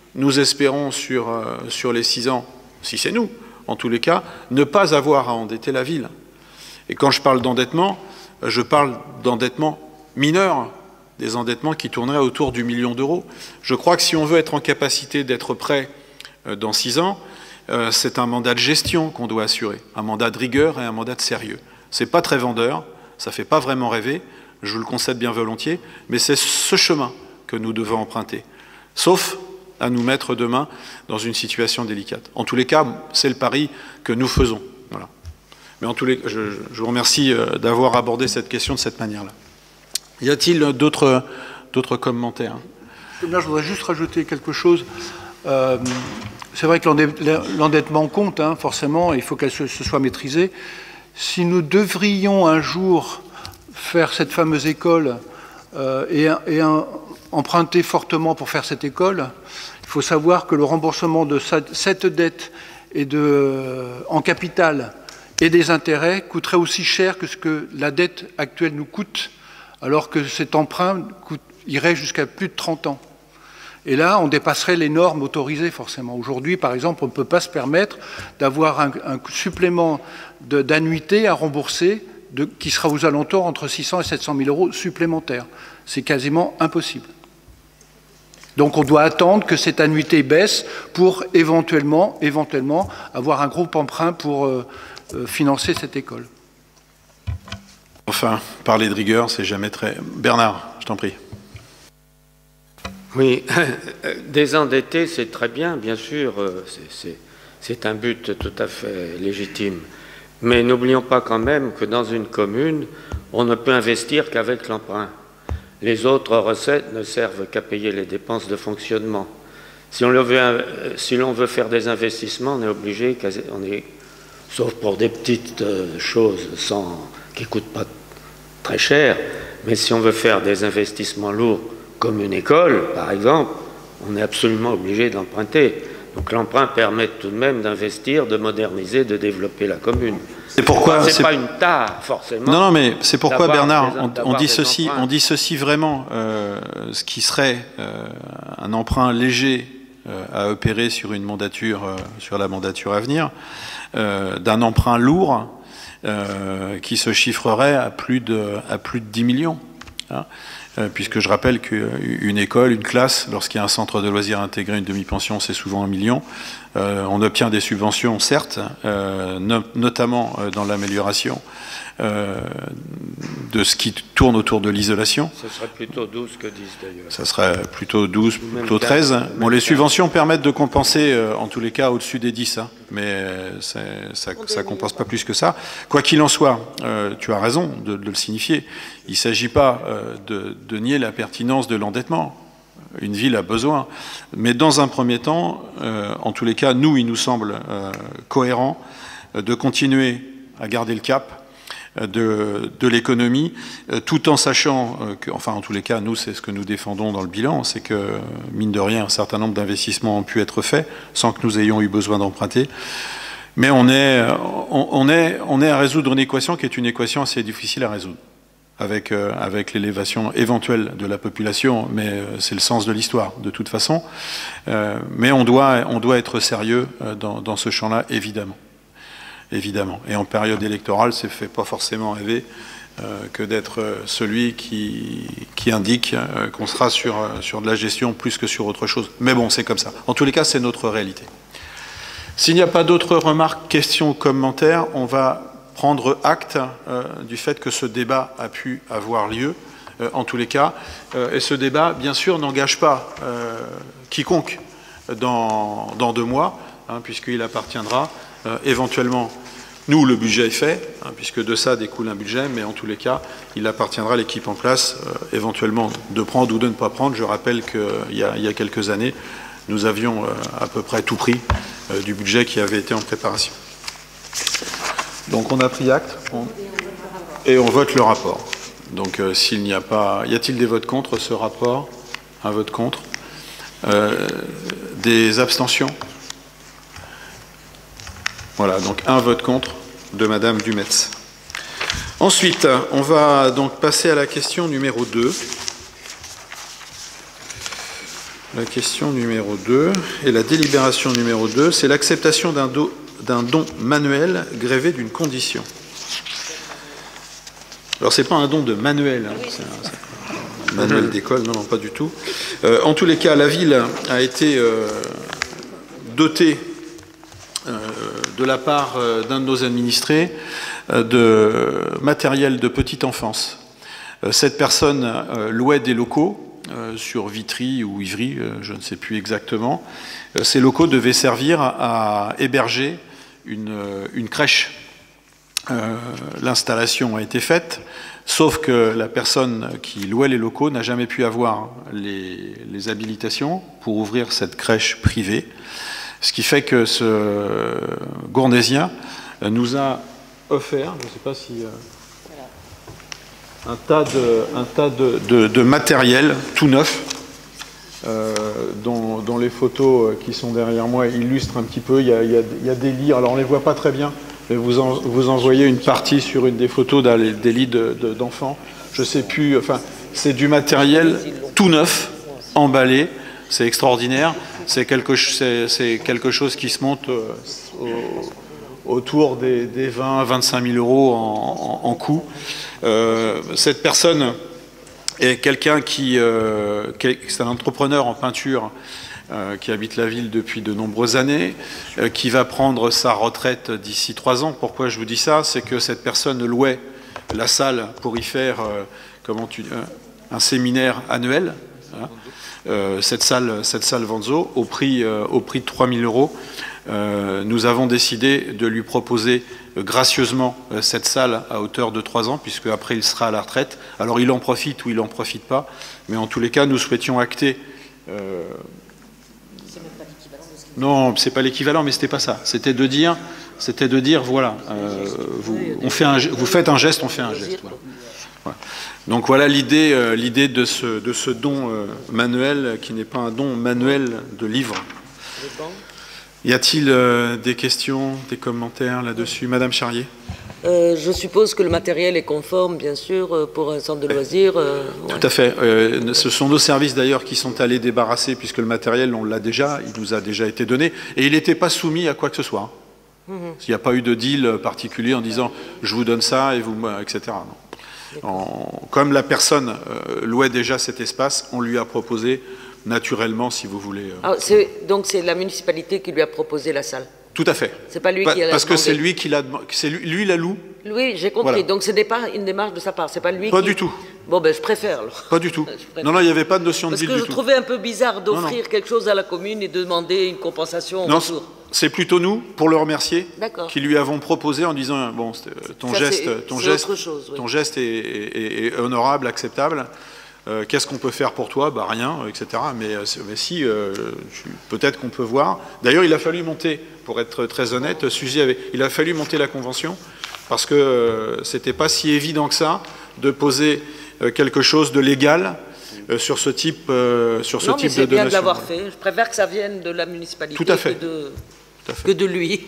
sur les 6 ans, si c'est nous, en tous les cas, ne pas avoir à endetter la ville. Et quand je parle d'endettement, je parle d'endettement mineur, des endettements qui tourneraient autour du 1 million d'euros. Je crois que si on veut être en capacité d'être prêt dans 6 ans, c'est un mandat de gestion qu'on doit assurer, un mandat de rigueur et un mandat de sérieux. C'est pas très vendeur, ça fait pas vraiment rêver, je vous le concède bien volontiers, mais c'est ce chemin que nous devons emprunter. Sauf à nous mettre demain dans une situation délicate. En tous les cas, c'est le pari que nous faisons. Voilà. Mais en tous les cas, je vous remercie d'avoir abordé cette question de cette manière-là. Y a-t-il d'autres commentaires? Là, je voudrais juste rajouter quelque chose. C'est vrai que l'endettement compte, hein, forcément, il faut qu'elle se soit maîtrisée. Si nous devrions un jour faire cette fameuse école et emprunter fortement pour faire cette école, il faut savoir que le remboursement de cette dette en capital et des intérêts coûterait aussi cher que ce que la dette actuelle nous coûte, alors que cet emprunt irait jusqu'à plus de 30 ans. Et là, on dépasserait les normes autorisées, forcément. Aujourd'hui, par exemple, on ne peut pas se permettre d'avoir un supplément d'annuité à rembourser qui sera aux alentours entre 600 et 700 000 euros supplémentaires. C'est quasiment impossible. Donc on doit attendre que cette annuité baisse pour éventuellement avoir un groupe emprunt pour financer cette école. Enfin, parler de rigueur, c'est jamais très... Bernard, je t'en prie. Oui, désendetter, c'est très bien, bien sûr, c'est un but tout à fait légitime. Mais n'oublions pas quand même que dans une commune, on ne peut investir qu'avec l'emprunt. Les autres recettes ne servent qu'à payer les dépenses de fonctionnement. Si on veut faire des investissements, on est obligé, sauf pour des petites choses qui ne coûtent pas très cher, mais si on veut faire des investissements lourds, comme une école, par exemple, on est absolument obligé d'emprunter. Donc l'emprunt permet tout de même d'investir, de moderniser, de développer la commune. C'est pourquoi c'est pas une tare, forcément. Non, mais c'est pourquoi, Bernard, on dit ceci vraiment, ce qui serait un emprunt léger à opérer sur une mandature, sur la mandature à venir, d'un emprunt lourd qui se chiffrerait à plus de 10 millions. Hein, puisque je rappelle qu'une école, une classe, lorsqu'il y a un centre de loisirs intégré, une demi-pension, c'est souvent 1 million. On obtient des subventions, certes, notamment dans l'amélioration de ce qui tourne autour de l'isolation. Ce serait plutôt 12 que 10 d'ailleurs. Ça serait plutôt 12, plutôt 13. Bon, les subventions permettent de compenser, en tous les cas, au-dessus des 10, hein, mais ça ne compense pas plus que ça. Quoi qu'il en soit, tu as raison de le signifier, il ne s'agit pas de nier la pertinence de l'endettement. Une ville a besoin. Mais dans un premier temps, en tous les cas, nous, il nous semble cohérent de continuer à garder le cap de l'économie, tout en sachant que, enfin, en tous les cas, nous, c'est ce que nous défendons dans le bilan, c'est que, mine de rien, un certain nombre d'investissements ont pu être faits sans que nous ayons eu besoin d'emprunter. Mais on est à résoudre une équation qui est une équation assez difficile à résoudre, avec l'élévation éventuelle de la population, mais c'est le sens de l'histoire, de toute façon. Mais on doit être sérieux dans ce champ-là, évidemment. Évidemment. Et en période électorale, ça ne fait pas forcément rêver que d'être celui qui indique qu'on sera sur de la gestion plus que sur autre chose. Mais bon, c'est comme ça. En tous les cas, c'est notre réalité. S'il n'y a pas d'autres remarques, questions ou commentaires, on va prendre acte du fait que ce débat a pu avoir lieu, en tous les cas. Et ce débat, bien sûr, n'engage pas quiconque dans 2 mois, hein, puisqu'il appartiendra éventuellement, nous, le budget est fait, hein, puisque de ça découle un budget, mais en tous les cas, il appartiendra à l'équipe en place, éventuellement, de prendre ou de ne pas prendre. Je rappelle qu'il y a quelques années, nous avions à peu près tout pris du budget qui avait été en préparation. Donc on a pris acte et on vote le rapport. Donc s'il n'y a pas... Y a-t-il des votes contre ce rapport? Un vote contre. Des abstentions? Voilà, donc un vote contre de Madame Dumetz. Ensuite, on va donc passer à la question numéro 2. La question numéro 2 et la délibération numéro 2, c'est l'acceptation d'un don manuel grévé d'une condition. Alors, ce n'est pas un don de manuel, hein, c'est un manuel d'école, non, pas du tout. En tous les cas, la ville a été dotée de la part d'un de nos administrés de matériel de petite enfance. Cette personne louait des locaux sur Vitry ou Ivry, je ne sais plus exactement. Ces locaux devaient servir à héberger une crèche. L'installation a été faite, sauf que la personne qui louait les locaux n'a jamais pu avoir les habilitations pour ouvrir cette crèche privée. Ce qui fait que ce Gournésien nous a offert, je ne sais pas si... un tas de matériel tout neuf, dont les photos qui sont derrière moi illustrent un petit peu. Il y a des lits, alors on ne les voit pas très bien, mais vous en voyez une partie sur une des photos des lits d'enfants. Je ne sais plus, enfin, c'est du matériel tout neuf, emballé, c'est extraordinaire. C'est quelque chose qui se monte autour des 20 à 25 000 euros en coût. Cette personne est quelqu'un c'est un entrepreneur en peinture qui habite la ville depuis de nombreuses années, qui va prendre sa retraite d'ici 3 ans. Pourquoi je vous dis ça? C'est que cette personne louait la salle pour y faire un séminaire annuel. Hein. Cette salle Vanzo, au prix de 3 000 euros, nous avons décidé de lui proposer gracieusement cette salle à hauteur de 3 ans, puisque après il sera à la retraite. Alors il en profite ou il n'en profite pas, mais en tous les cas, nous souhaitions acter Non, c'est pas l'équivalent, mais c'était pas ça. C'était de dire, voilà, vous faites un geste, on fait un geste. Voilà. Voilà. Donc voilà l'idée de ce don manuel qui n'est pas un don manuel de livre. Y a-t-il des questions, des commentaires là-dessus? Madame Charrier. Je suppose que le matériel est conforme, bien sûr, pour un centre de loisirs. Tout à fait. Ce sont nos services d'ailleurs qui sont allés débarrasser, puisque le matériel, on l'a déjà, il nous a déjà été donné, et il n'était pas soumis à quoi que ce soit. Il n'y a pas eu de deal particulier en disant je vous donne ça et vous, etc. Non. Comme la personne louait déjà cet espace, on lui a proposé naturellement, si vous voulez. Donc c'est la municipalité qui lui a proposé la salle. Tout à fait. C'est pas lui qui a parce que demandé. c'est lui qui l'a demandé. Lui la loue. Oui, j'ai compris. Voilà. Donc ce n'est pas une démarche de sa part. C'est pas lui. Pas du tout. Bon, ben je préfère alors. Pas du tout. Non, il n'y avait pas de notion de deal du tout. Parce que je trouvais un peu bizarre d'offrir quelque chose à la commune et de demander une compensation en retour. C'est plutôt nous, pour le remercier, qui lui avons proposé en disant bon, ton geste est honorable, acceptable. Qu'est-ce qu'on peut faire pour toi? Bah rien, etc. Mais si, peut-être qu'on peut voir. D'ailleurs, il a fallu monter, pour être très honnête, il a fallu monter la convention parce que c'était pas si évident que ça de poser quelque chose de légal sur ce type de donation. Non, mais c'est bien de l'avoir fait. Je préfère que ça vienne de la municipalité que de lui.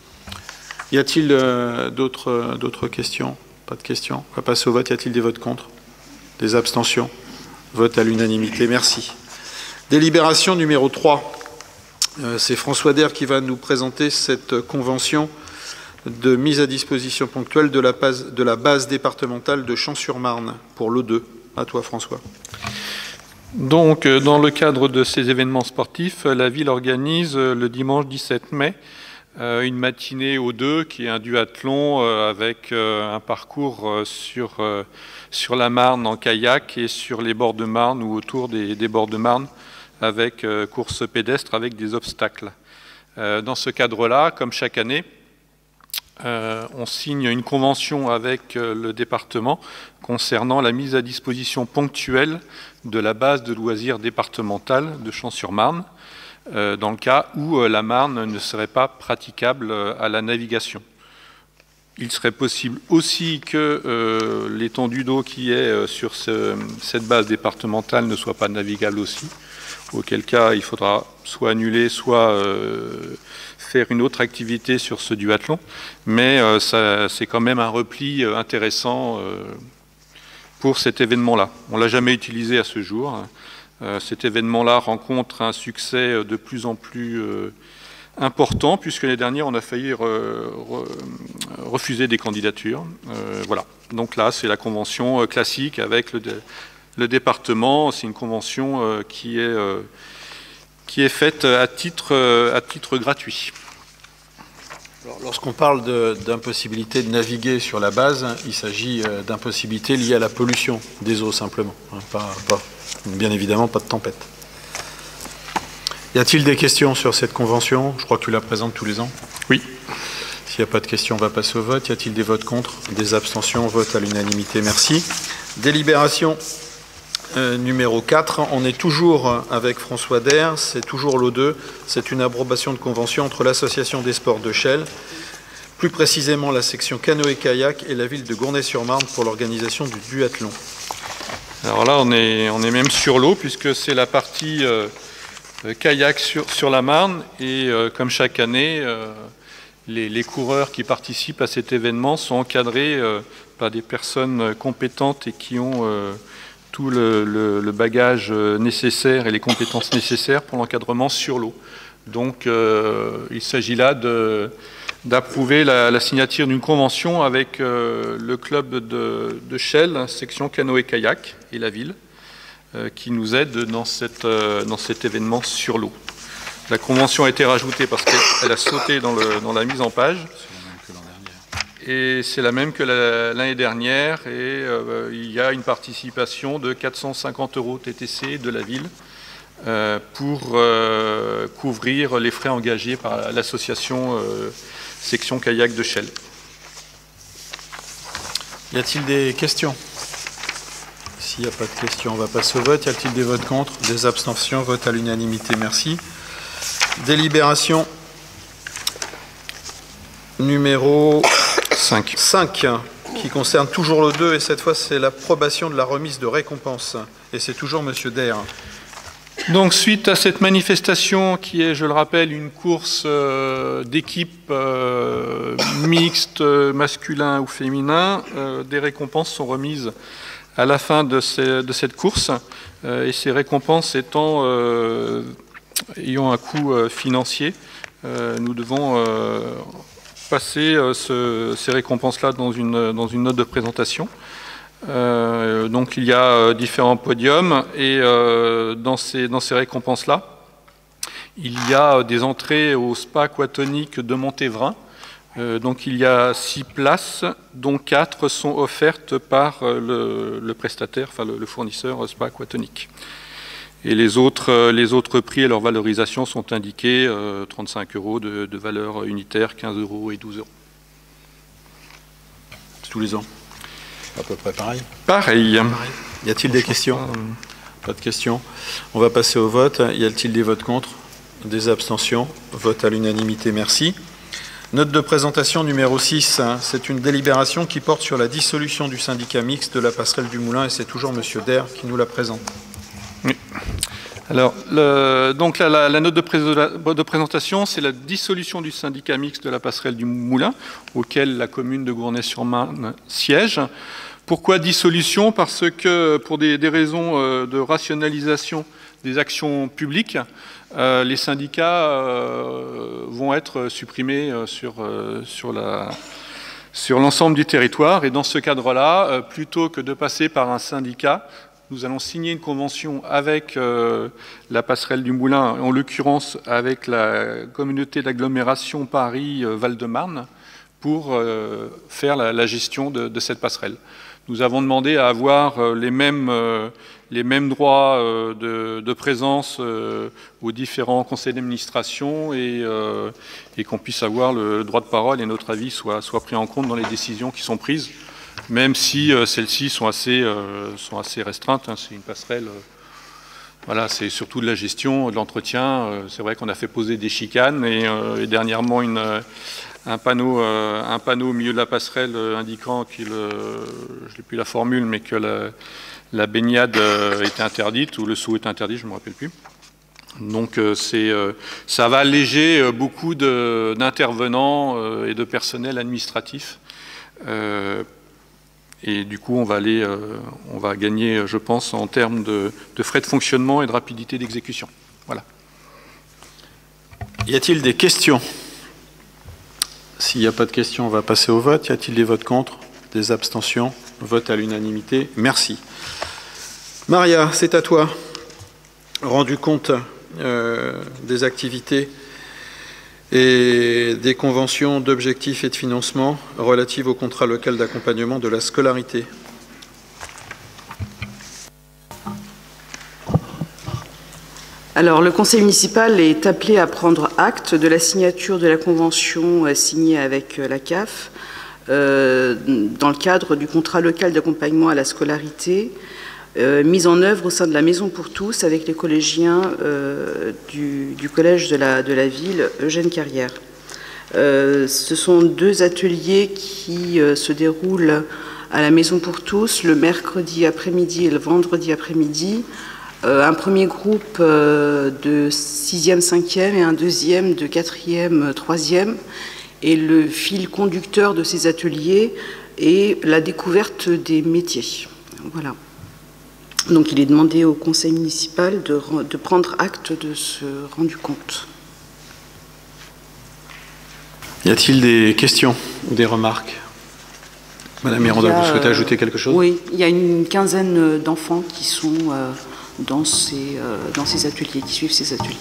Y a-t-il d'autres questions? Pas de questions. On va passer au vote. Y a-t-il des votes contre? Des abstentions? Vote à l'unanimité. Merci. Délibération numéro 3. C'est François Daire qui va nous présenter cette convention de mise à disposition ponctuelle de la base départementale de Champs-sur-Marne pour l'O2. À toi, François. Donc, dans le cadre de ces événements sportifs, la ville organise le dimanche 17 mai une matinée O2 qui est un duathlon avec un parcours sur la Marne en kayak et sur les bords de Marne ou autour des bords de Marne avec course pédestre avec des obstacles. Dans ce cadre-là, comme chaque année, on signe une convention avec le département concernant la mise à disposition ponctuelle de la base de loisirs départementale de Champs-sur-Marne, dans le cas où la Marne ne serait pas praticable à la navigation. Il serait possible aussi que l'étendue d'eau qui est sur cette base départementale ne soit pas navigable aussi, auquel cas il faudra soit annuler, soit faire une autre activité sur ce duathlon. Mais c'est quand même un repli intéressant pour cet événement-là. On ne l'a jamais utilisé à ce jour. Cet événement-là rencontre un succès de plus en plus important, puisque l'année dernière, on a failli refuser des candidatures. Voilà. Donc là, c'est la convention classique avec le département. C'est une convention qui est faite à titre gratuit. Lorsqu'on parle d'impossibilité de naviguer sur la base, il s'agit d'impossibilité liée à la pollution des eaux simplement, bien évidemment pas de tempête. Y a-t-il des questions sur cette convention? Je crois que tu la présentes tous les ans. Oui. S'il n'y a pas de questions, on va passer au vote. Y a-t-il des votes contre? Des abstentions? Vote à l'unanimité. Merci. Délibération numéro 4. On est toujours avec François Daire. C'est toujours l'O2. C'est une approbation de convention entre l'Association des sports de Chelles, plus précisément la section canoë-kayak, et la ville de Gournay-sur-Marne pour l'organisation du duathlon. Alors là, on est même sur l'eau, puisque c'est la partie kayak sur la Marne. Et comme chaque année, les coureurs qui participent à cet événement sont encadrés par des personnes compétentes et qui ont tout le bagage nécessaire et les compétences nécessaires pour l'encadrement sur l'eau. Donc il s'agit là d'approuver la signature d'une convention avec le club de Chelles, section canoë-kayak, et la ville, qui nous aide dans cet événement sur l'eau. La convention a été rajoutée parce qu'elle a sauté dans la mise en page. Et c'est la même que l'année dernière. Et il y a une participation de 450 € TTC de la ville pour couvrir les frais engagés par l'association section kayak de Chelles. Y a-t-il des questions? S'il n'y a pas de questions, on va passer au vote. Y a-t-il des votes contre? Des abstentions? Vote à l'unanimité. Merci. Délibération numéro 5, qui concerne toujours le 2, et cette fois c'est l'approbation de la remise de récompense. Et c'est toujours Monsieur Der. Donc, suite à cette manifestation qui est, je le rappelle, une course d'équipe mixte, masculin ou féminin, des récompenses sont remises à la fin de cette course, et ces récompenses ayant un coût financier, nous devons passer ces récompenses-là dans une note de présentation. Donc il y a différents podiums, et dans ces récompenses-là, il y a des entrées au spa aquatonique de Montévrain. Donc il y a 6 places, dont 4 sont offertes par le prestataire, enfin le fournisseur spa aquatonique. Et les autres prix et leur valorisation sont indiqués, 35 € de valeur unitaire, 15 € et 12 €. Tous les ans. À peu près pareil. Pareil. Y a-t-il des questions? Pas de questions. On va passer au vote. Y a-t-il des votes contre? Des abstentions? Vote à l'unanimité, merci. Note de présentation numéro 6. C'est une délibération qui porte sur la dissolution du syndicat mixte de la passerelle du Moulin, et c'est toujours Monsieur Der qui nous la présente. Oui. Alors, donc la note de présentation, c'est la dissolution du syndicat mixte de la passerelle du Moulin, auquel la commune de Gournay-sur-Marne siège. Pourquoi dissolution? Parce que pour des raisons de rationalisation des actions publiques, les syndicats vont être supprimés sur l'ensemble du territoire. Et dans ce cadre-là, plutôt que de passer par un syndicat, nous allons signer une convention avec la passerelle du Moulin, en l'occurrence avec la communauté d'agglomération Paris-Val-de-Marne, pour faire la gestion de cette passerelle. Nous avons demandé à avoir les mêmes droits de présence aux différents conseils d'administration, et qu'on puisse avoir le droit de parole et notre avis soit pris en compte dans les décisions qui sont prises, même si celles-ci sont assez restreintes. Hein. C'est une passerelle, voilà, c'est surtout de la gestion, de l'entretien. C'est vrai qu'on a fait poser des chicanes, et dernièrement un panneau au milieu de la passerelle indiquant je n'ai plus la formule, mais que la baignade était interdite, ou le saut est interdit, je ne me rappelle plus. Donc ça va alléger beaucoup d'intervenants et de personnel administratif. Et du coup, on va gagner, je pense, en termes de frais de fonctionnement et de rapidité d'exécution. Voilà. Y a-t-il des questions? S'il n'y a pas de questions, on va passer au vote. Y a-t-il des votes contre? Des abstentions? Vote à l'unanimité. Merci. Maria, c'est à toi. Rendu compte des activités et des conventions d'objectifs et de financement relatives au contrat local d'accompagnement de la scolarité. Alors, le conseil municipal est appelé à prendre acte de la signature de la convention signée avec la CAF dans le cadre du contrat local d'accompagnement à la scolarité mise en œuvre au sein de la Maison pour tous avec les collégiens du collège de la ville Eugène Carrière. Ce sont 2 ateliers qui se déroulent à la Maison pour tous le mercredi après-midi et le vendredi après-midi. Un premier groupe de 6e, 5e et un deuxième de 4e, 3e. Et le fil conducteur de ces ateliers est la découverte des métiers. Voilà. Donc il est demandé au conseil municipal de prendre acte de ce rendu compte. Y a-t-il des questions ou des remarques? Madame Miranda, vous souhaitez ajouter quelque chose? Oui, il y a une quinzaine d'enfants qui sont dans ces ateliers, qui suivent ces ateliers.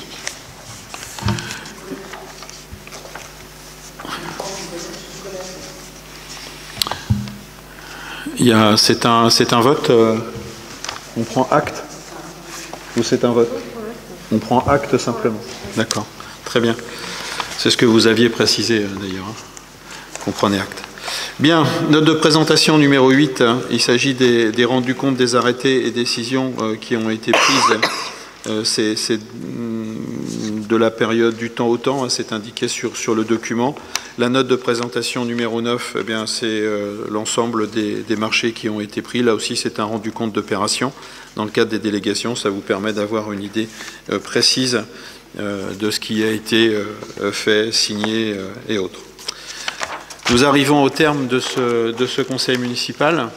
C'est un vote. On prend acte? Ou c'est un vote? On prend acte simplement. D'accord, très bien. C'est ce que vous aviez précisé d'ailleurs. Qu'on prenait acte. Bien, note de présentation numéro 8. Il s'agit des rendus compte des arrêtés et décisions qui ont été prises ces de la période du temps au temps, hein, c'est indiqué sur le document. La note de présentation numéro 9, eh bien, c'est l'ensemble des marchés qui ont été pris. Là aussi, c'est un rendu compte d'opération. Dans le cadre des délégations, ça vous permet d'avoir une idée précise de ce qui a été fait, signé et autres. Nous arrivons au terme de ce conseil municipal.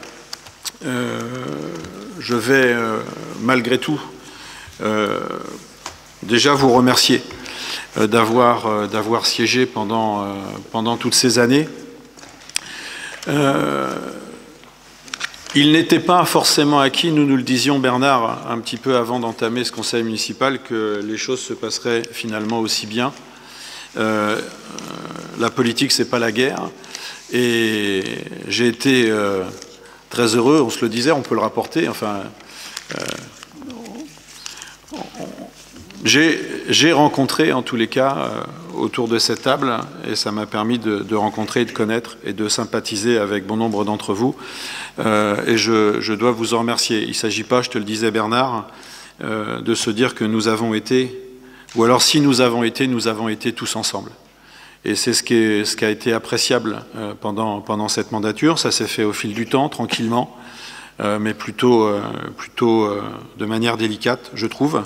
Je vais, malgré tout, déjà vous remercier d'avoir siégé pendant toutes ces années. Il n'était pas forcément acquis, nous le disions Bernard un petit peu avant d'entamer ce conseil municipal, que les choses se passeraient finalement aussi bien. La politique, c'est pas la guerre. Et j'ai été très heureux, on se le disait, on peut le rapporter, enfin... J'ai rencontré, en tous les cas, autour de cette table, et ça m'a permis de rencontrer, de connaître et de sympathiser avec bon nombre d'entre vous. Et je dois vous en remercier. Il ne s'agit pas, je te le disais Bernard, de se dire que nous avons été, ou alors si nous avons été tous ensemble. Et c'est ce qui a été appréciable pendant cette mandature. Ça s'est fait au fil du temps, tranquillement, mais plutôt de manière délicate, je trouve.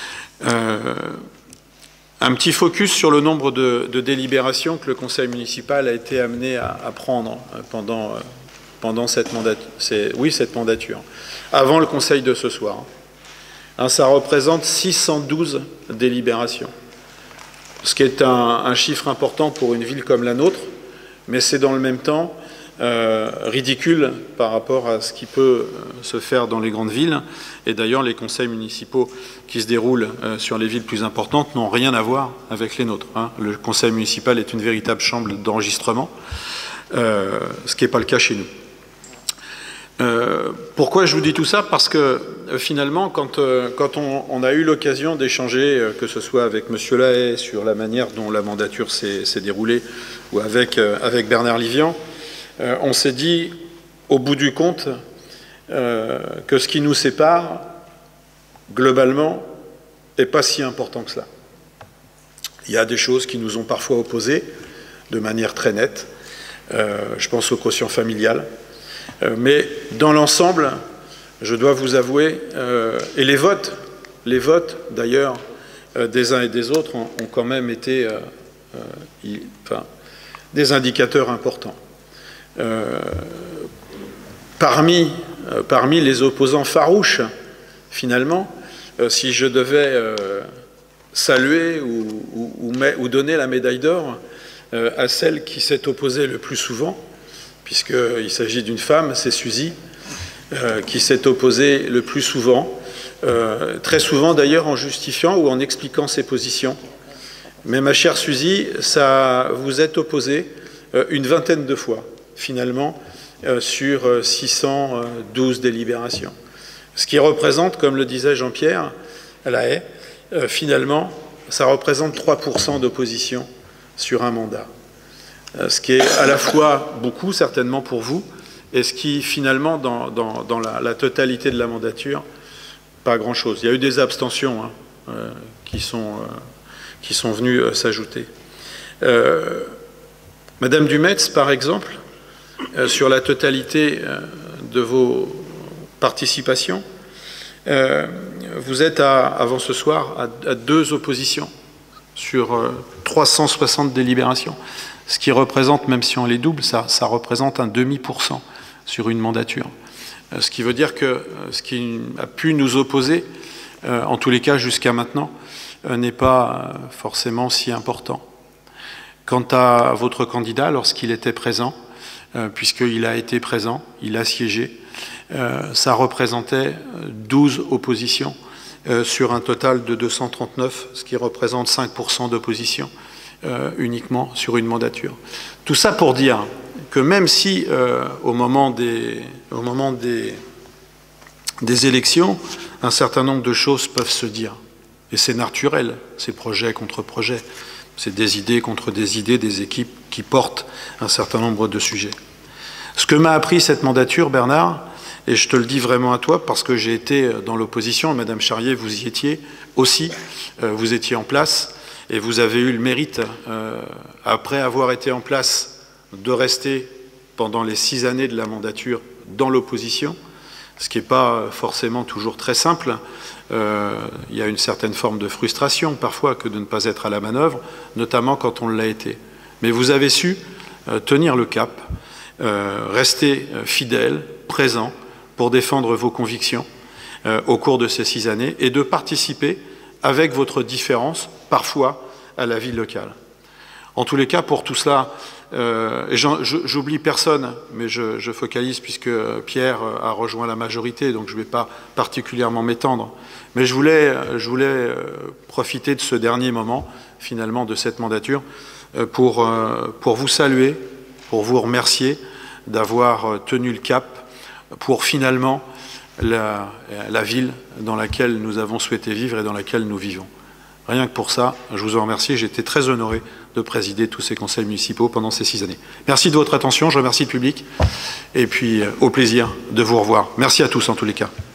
Un petit focus sur le nombre de délibérations que le conseil municipal a été amené à prendre pendant cette mandature, avant le conseil de ce soir. Ça représente 612 délibérations, ce qui est un chiffre important pour une ville comme la nôtre, mais c'est dans le même temps ridicule par rapport à ce qui peut se faire dans les grandes villes. Et d'ailleurs, les conseils municipaux qui se déroulent sur les villes plus importantes n'ont rien à voir avec les nôtres. Le conseil municipal est une véritable chambre d'enregistrement, ce qui n'est pas le cas chez nous. Pourquoi je vous dis tout ça? Parce que finalement, quand on a eu l'occasion d'échanger, que ce soit avec M. Lahaye sur la manière dont la mandature s'est déroulée, ou avec Bernard Livian, on s'est dit, au bout du compte, que ce qui nous sépare, globalement, n'est pas si important que cela. Il y a des choses qui nous ont parfois opposés, de manière très nette. Je pense au quotient familial. Mais dans l'ensemble, je dois vous avouer, et les votes d'ailleurs, des uns et des autres, ont quand même été des indicateurs importants. Parmi les opposants farouches, finalement, si je devais saluer ou donner la médaille d'or à celle qui s'est opposée le plus souvent, puisqu'il s'agit d'une femme, c'est Suzy, qui s'est opposée le plus souvent, très souvent d'ailleurs en justifiant ou en expliquant ses positions. Mais ma chère Suzy, vous êtes opposée une vingtaine de fois, finalement, sur 612 délibérations. Ce qui représente, comme le disait Jean-Pierre Lahaye, finalement, ça représente 3% d'opposition sur un mandat. Ce qui est à la fois beaucoup, certainement pour vous, et ce qui, finalement, dans la totalité de la mandature, pas grand-chose. Il y a eu des abstentions qui sont venues s'ajouter. Madame Dumetz, par exemple, sur la totalité de vos participations, vous êtes, avant ce soir, à 2 oppositions sur 360 délibérations. Ce qui représente, même si on les double, ça représente un demi% sur une mandature. Ce qui veut dire que ce qui a pu nous opposer, en tous les cas jusqu'à maintenant, n'est pas forcément si important. Quant à votre candidat, lorsqu'il était présent, puisqu'il a été présent, il a siégé, ça représentait 12 oppositions sur un total de 239, ce qui représente 5% d'opposition uniquement sur une mandature. Tout ça pour dire que même si au moment des élections, un certain nombre de choses peuvent se dire, et c'est naturel, c'est projet contre projet, c'est des idées contre des idées, des équipes qui portent un certain nombre de sujets. Ce que m'a appris cette mandature, Bernard, et je te le dis vraiment à toi, parce que j'ai été dans l'opposition, Madame Charrier, vous y étiez aussi, vous étiez en place, et vous avez eu le mérite, après avoir été en place, de rester pendant les 6 années de la mandature dans l'opposition, ce qui n'est pas forcément toujours très simple. Il y a une certaine forme de frustration parfois que de ne pas être à la manœuvre, notamment quand on l'a été. Mais vous avez su tenir le cap, rester fidèle, présent, pour défendre vos convictions au cours de ces 6 années et de participer avec votre différence, parfois, à la vie locale. En tous les cas, pour tout cela, j'oublie personne, mais je focalise puisque Pierre a rejoint la majorité, donc je ne vais pas particulièrement m'étendre. Mais je voulais profiter de ce dernier moment, finalement, de cette mandature, pour vous saluer, pour vous remercier d'avoir tenu le cap pour finalement la ville dans laquelle nous avons souhaité vivre et dans laquelle nous vivons. Rien que pour ça, je vous en remercie. J'ai été très honoré de présider tous ces conseils municipaux pendant ces 6 années. Merci de votre attention, je remercie le public et puis au plaisir de vous revoir. Merci à tous en tous les cas.